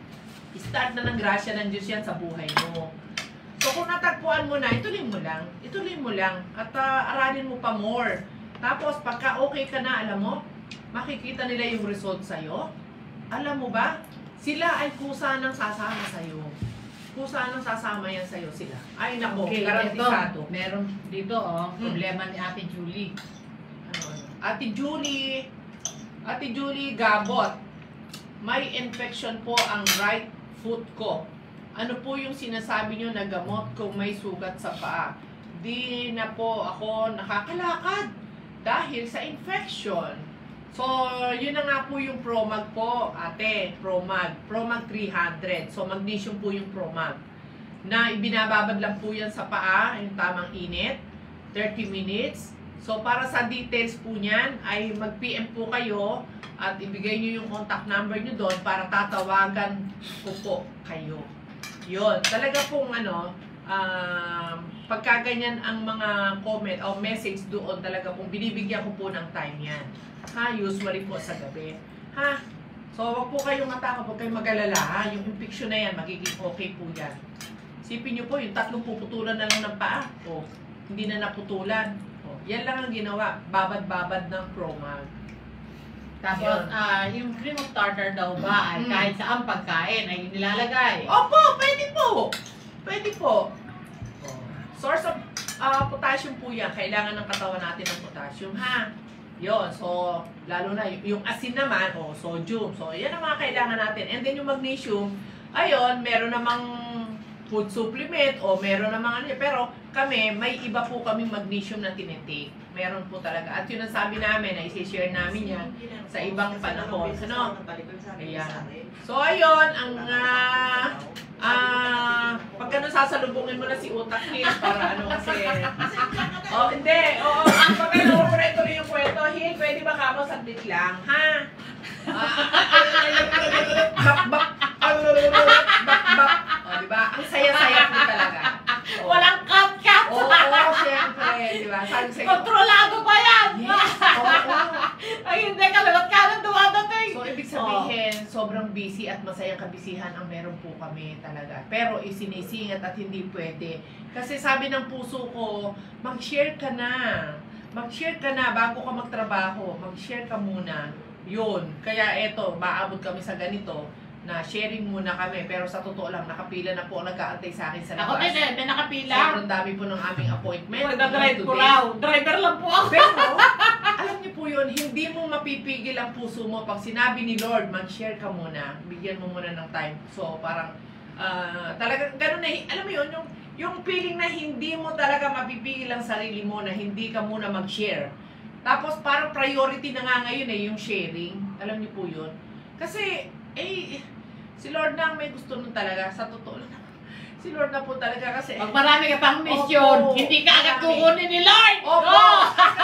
Start na ng grasya ng Diyos yan sa buhay mo. So kung natagpuan mo na, ituloy mo lang. Ituloy mo lang. At uh, aralin mo pa more. Tapos pagka okay ka na, alam mo, makikita nila yung result sa'yo. Alam mo ba, sila ay kusa ng sasama sa'yo. Kusa ng sasama yan sa'yo sila. Ay nako, Okay, garantisado. ito, meron dito, oh, problema ni Ate Julie. Ano, Ate Julie, Ate Julie Gabot, may infection po ang right foot ko. Ano po yung sinasabi nyo na gamot kung may sugat sa paa? Di na po ako nakakalakad dahil sa infection. So, yun na nga po yung Promag po, ate, Promag. Promag three hundred. So, magnesium po yung Promag. Na ibinababad lang po yan sa paa, yung tamang init, thirty minutes. So, para sa details po niyan, ay mag-P M po kayo at ibigay nyo yung contact number nyo doon para tatawagan ko po kayo. Yun, talaga pong ano, um, pagka ganyan ang mga comment o message doon, talaga pong binibigyan ko po ng time yan. Ha, usually po sa gabi. Ha? So, wag po kayong matakot, wag kayong mag-alala, ha? Yung infection na yan, magiging okay po yan. Sipin nyo po, yung tatlong puputulan na lang ng paa. O, hindi na naputulan. O, yan lang ang ginawa, babad-babad ng Promag. Tapos, ah, yung cream of tartar daw ba ay Mm. kahit saan pagkain ay nilalagay? Opo, pwede po. Pwede po. Source of uh, potassium po yan. Kailangan ng katawan natin ng potassium, ha? Yun. So, lalo na y- yung asin naman, o sodium. So, yan ang mga kailangan natin. And then yung magnesium, ayun, meron namang food supplement o meron namang ano. Pero kami, may iba po kaming magnesium na tinitake. Meron po talaga. At yun ang sabi namin, na isi-share namin yan sa ibang panahon. Ano? Ayan. So, ayun, ang ah, ah, pag ano sasalubungin mo na si Utak Hill para ano kasi. Oh, hindi. Oo, ang pag ano, tuloy yung kwento. Hill, pwede ba kamo saglit lang, ha? Bak, bak. Bak, bak. O, diba? Ang saya-saya po talaga. Oh. Walang cut-cut! Oo, oh, siyempre, di ba? Sabi sa'yo, Kontrolado pa yan! yes, oo, oo. Ay, hindi ka lagot ka nang dumadating! So, ibig sabihin, sobrang busy at masayang kabisihan ang meron po kami talaga. Pero isinisingit at hindi pwede. Kasi sabi ng puso ko, mag-share ka na. Mag-share ka na bago ka magtrabaho. Mag-share ka muna. Yun. Kaya eto, maabot kami sa ganito na sharing muna kami. Pero sa totoo lang, nakapila na po ang nag-aantay sa akin sa Ako labas. din eh, may nakapila. Sobrang dami po ng aming appointment. Magdadrive ko Today. raw. Driver lang po ako. Pero, alam niyo po yun, hindi mo mapipigil ang puso mo pag sinabi ni Lord, mag-share ka muna, bigyan mo muna ng time. So, parang, uh, talagang ganun na, alam mo yun, yung, yung feeling na hindi mo talaga mapipigil ang sarili mo, na hindi ka muna mag-share. Tapos, parang priority na nga ngayon eh, yung sharing. Alam niyo po yun. Kasi, eh, si Lord na ang may gusto nun talaga, sa totoo lang. Si Lord na po talaga kasi, Pag marami ka pang mission, Opo, hindi ka agad marami. kukunin ni Lord! Opo! Oh!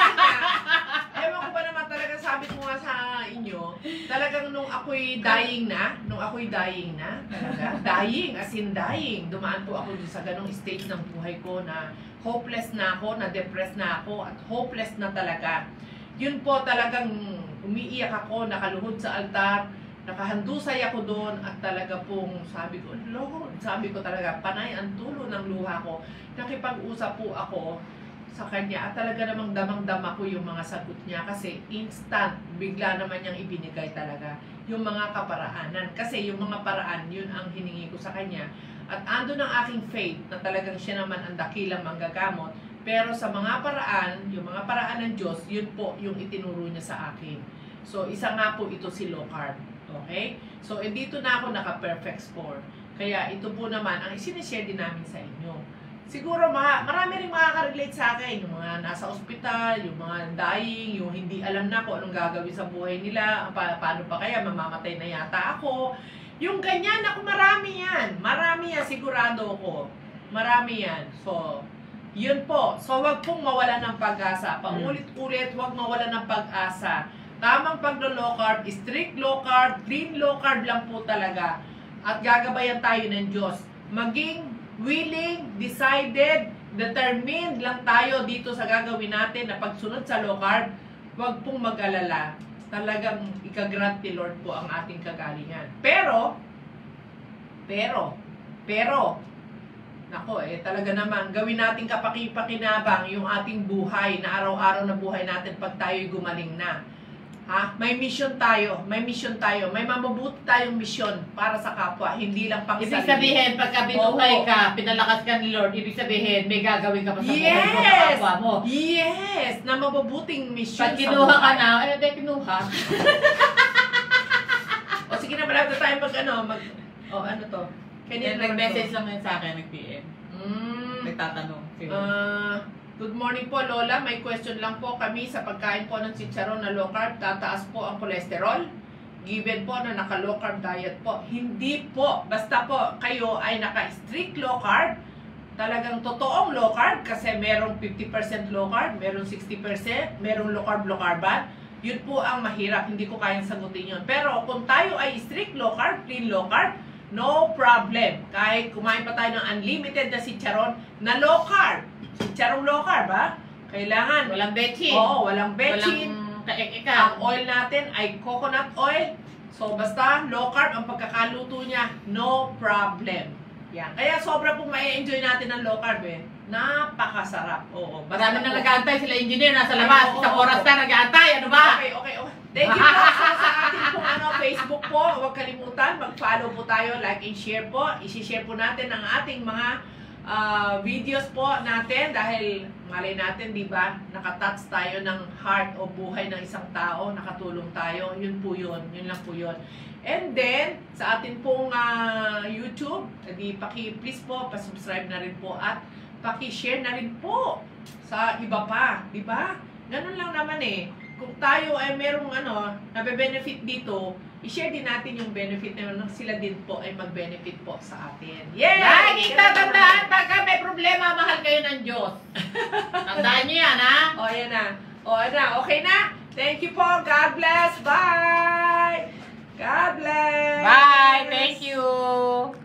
Ewan ko ba naman talaga, sabi ko nga sa inyo, talagang nung ako'y dying na, nung ako'y dying na, talaga, dying, as in dying, dumaan po ako dun sa ganong stage ng buhay ko na hopeless na ako, na depressed na ako, at hopeless na talaga. Yun po talagang umiiyak ako, nakaluhod sa altar, nakahandusay ako doon at talaga pong sabi ko, Lord, sabi ko talaga, panay ang tulo ng luha ko. Nakipag-usap po ako sa kanya at talaga namang damang-dama ko yung mga sagot niya kasi instant, bigla naman niyang ibinigay talaga yung mga kaparaanan. Kasi yung mga paraan, yun ang hiningi ko sa kanya. At ando ng aking faith na talagang siya naman ang dakilang manggagamot. Pero sa mga paraan, yung mga paraan ng Diyos, yun po yung itinuro niya sa akin. So, isa nga po ito si low carb. Okay? So, eh, dito na ako naka-perfect score. Kaya ito po naman ang isinishare din namin sa inyo. Siguro ma marami rin makaka-relate sa akin. Yung mga nasa ospital, yung mga dying, yung hindi alam na kung anong gagawin sa buhay nila, pa paano pa kaya, mamamatay na yata ako. Yung ganyan, ako marami yan. Marami yan, sigurado ko. Marami yan. So, Yun po. So, wag pong mawala ng pag-asa. Paulit-ulit, wag mawala ng pag-asa. Tamang paglo-low carb, strict low carb, clean low carb lang po talaga. At gagabayan tayo ng Diyos. Maging willing, decided, determined lang tayo dito sa gagawin natin na pagsunod sa low carb. Wag pong mag-alala. Talagang ikagrant ni Lord po ang ating kagalingan. Pero, pero, pero, nako eh, talaga naman, gawin natin kapaki-pakinabang yung ating buhay, na araw-araw na buhay natin pag tayo'y gumaling na. Ha? May mission tayo, may mission tayo, may mabubuti tayong mission para sa kapwa, hindi lang pang Ibig sarili. sabihin, pagka binuhay Oo. ka, pinalakas ka ni Lord, ibig sabihin, may gagawin ka pa sa buhay mo sa Yes! kapwa mo. Yes! Na mabubuting mission Pag kinuha sa ka buhay. na, eh, di kinuha. O sige na, malapit na tayo mag ano, mag, o ano to? Kaya nag-message lang yun sa akin, nag-P M. Mm. Nagtatanong. Ah, good morning po, Lola. May question lang po kami sa pagkain po ng chicharon na low carb. Tataas po ang cholesterol. Given po na naka-low carb diet po. Hindi po. Basta po kayo ay naka-strict low carb. Talagang totoong low carb kasi merong fifty percent low carb, merong sixty percent, merong low carb, low carban. Yun po ang mahirap. Hindi ko kayang sagutin yun. Pero kung tayo ay strict low carb, clean low carb, no problem. Kahit kumain pa tayo ng unlimited na chicharon na low carb. Chicharong low carb, ha? Kailangan. Walang betchin. Oo, walang betchin. Walang kaek-eka. Ang oil natin ay coconut oil. So, basta low carb ang pagkakaluto niya, no problem. Yan. Kaya sobra pong ma-enjoy natin ng low carb, eh. Napakasarap. Oo. Marami po- na nag-aantay sila engineer, nasa labas. Oo, Isang oo. oras na nag-aantay. Ano ba? Okay, okay, okay. Thank you po sa, sa ating pong ano, Facebook po. Huwag kalimutan, mag-follow po tayo, like and share po. I-share po natin ang ating mga ah, videos po natin dahil malay natin, di ba, nakatouch tayo ng heart o buhay ng isang tao, nakatulong tayo. Yun po yun. Yun lang po yun. And then, sa ating pong ah, YouTube, di paki-please po, pa-subscribe na rin po at paki-share na rin po sa iba pa. Di ba? Ganun lang naman eh. Kung tayo ay merong ano, nabe-benefit dito, i-share din natin yung benefit na yun, sila din po ay mag-benefit po sa atin. Yay! Laging tatandaan, pagka may problema, mahal kayo ng Diyos. Tandaan niyo yan, ha? O, yan na. O, yan na. Okay na? Thank you po. God bless. Bye! God bless! Bye! Thank you!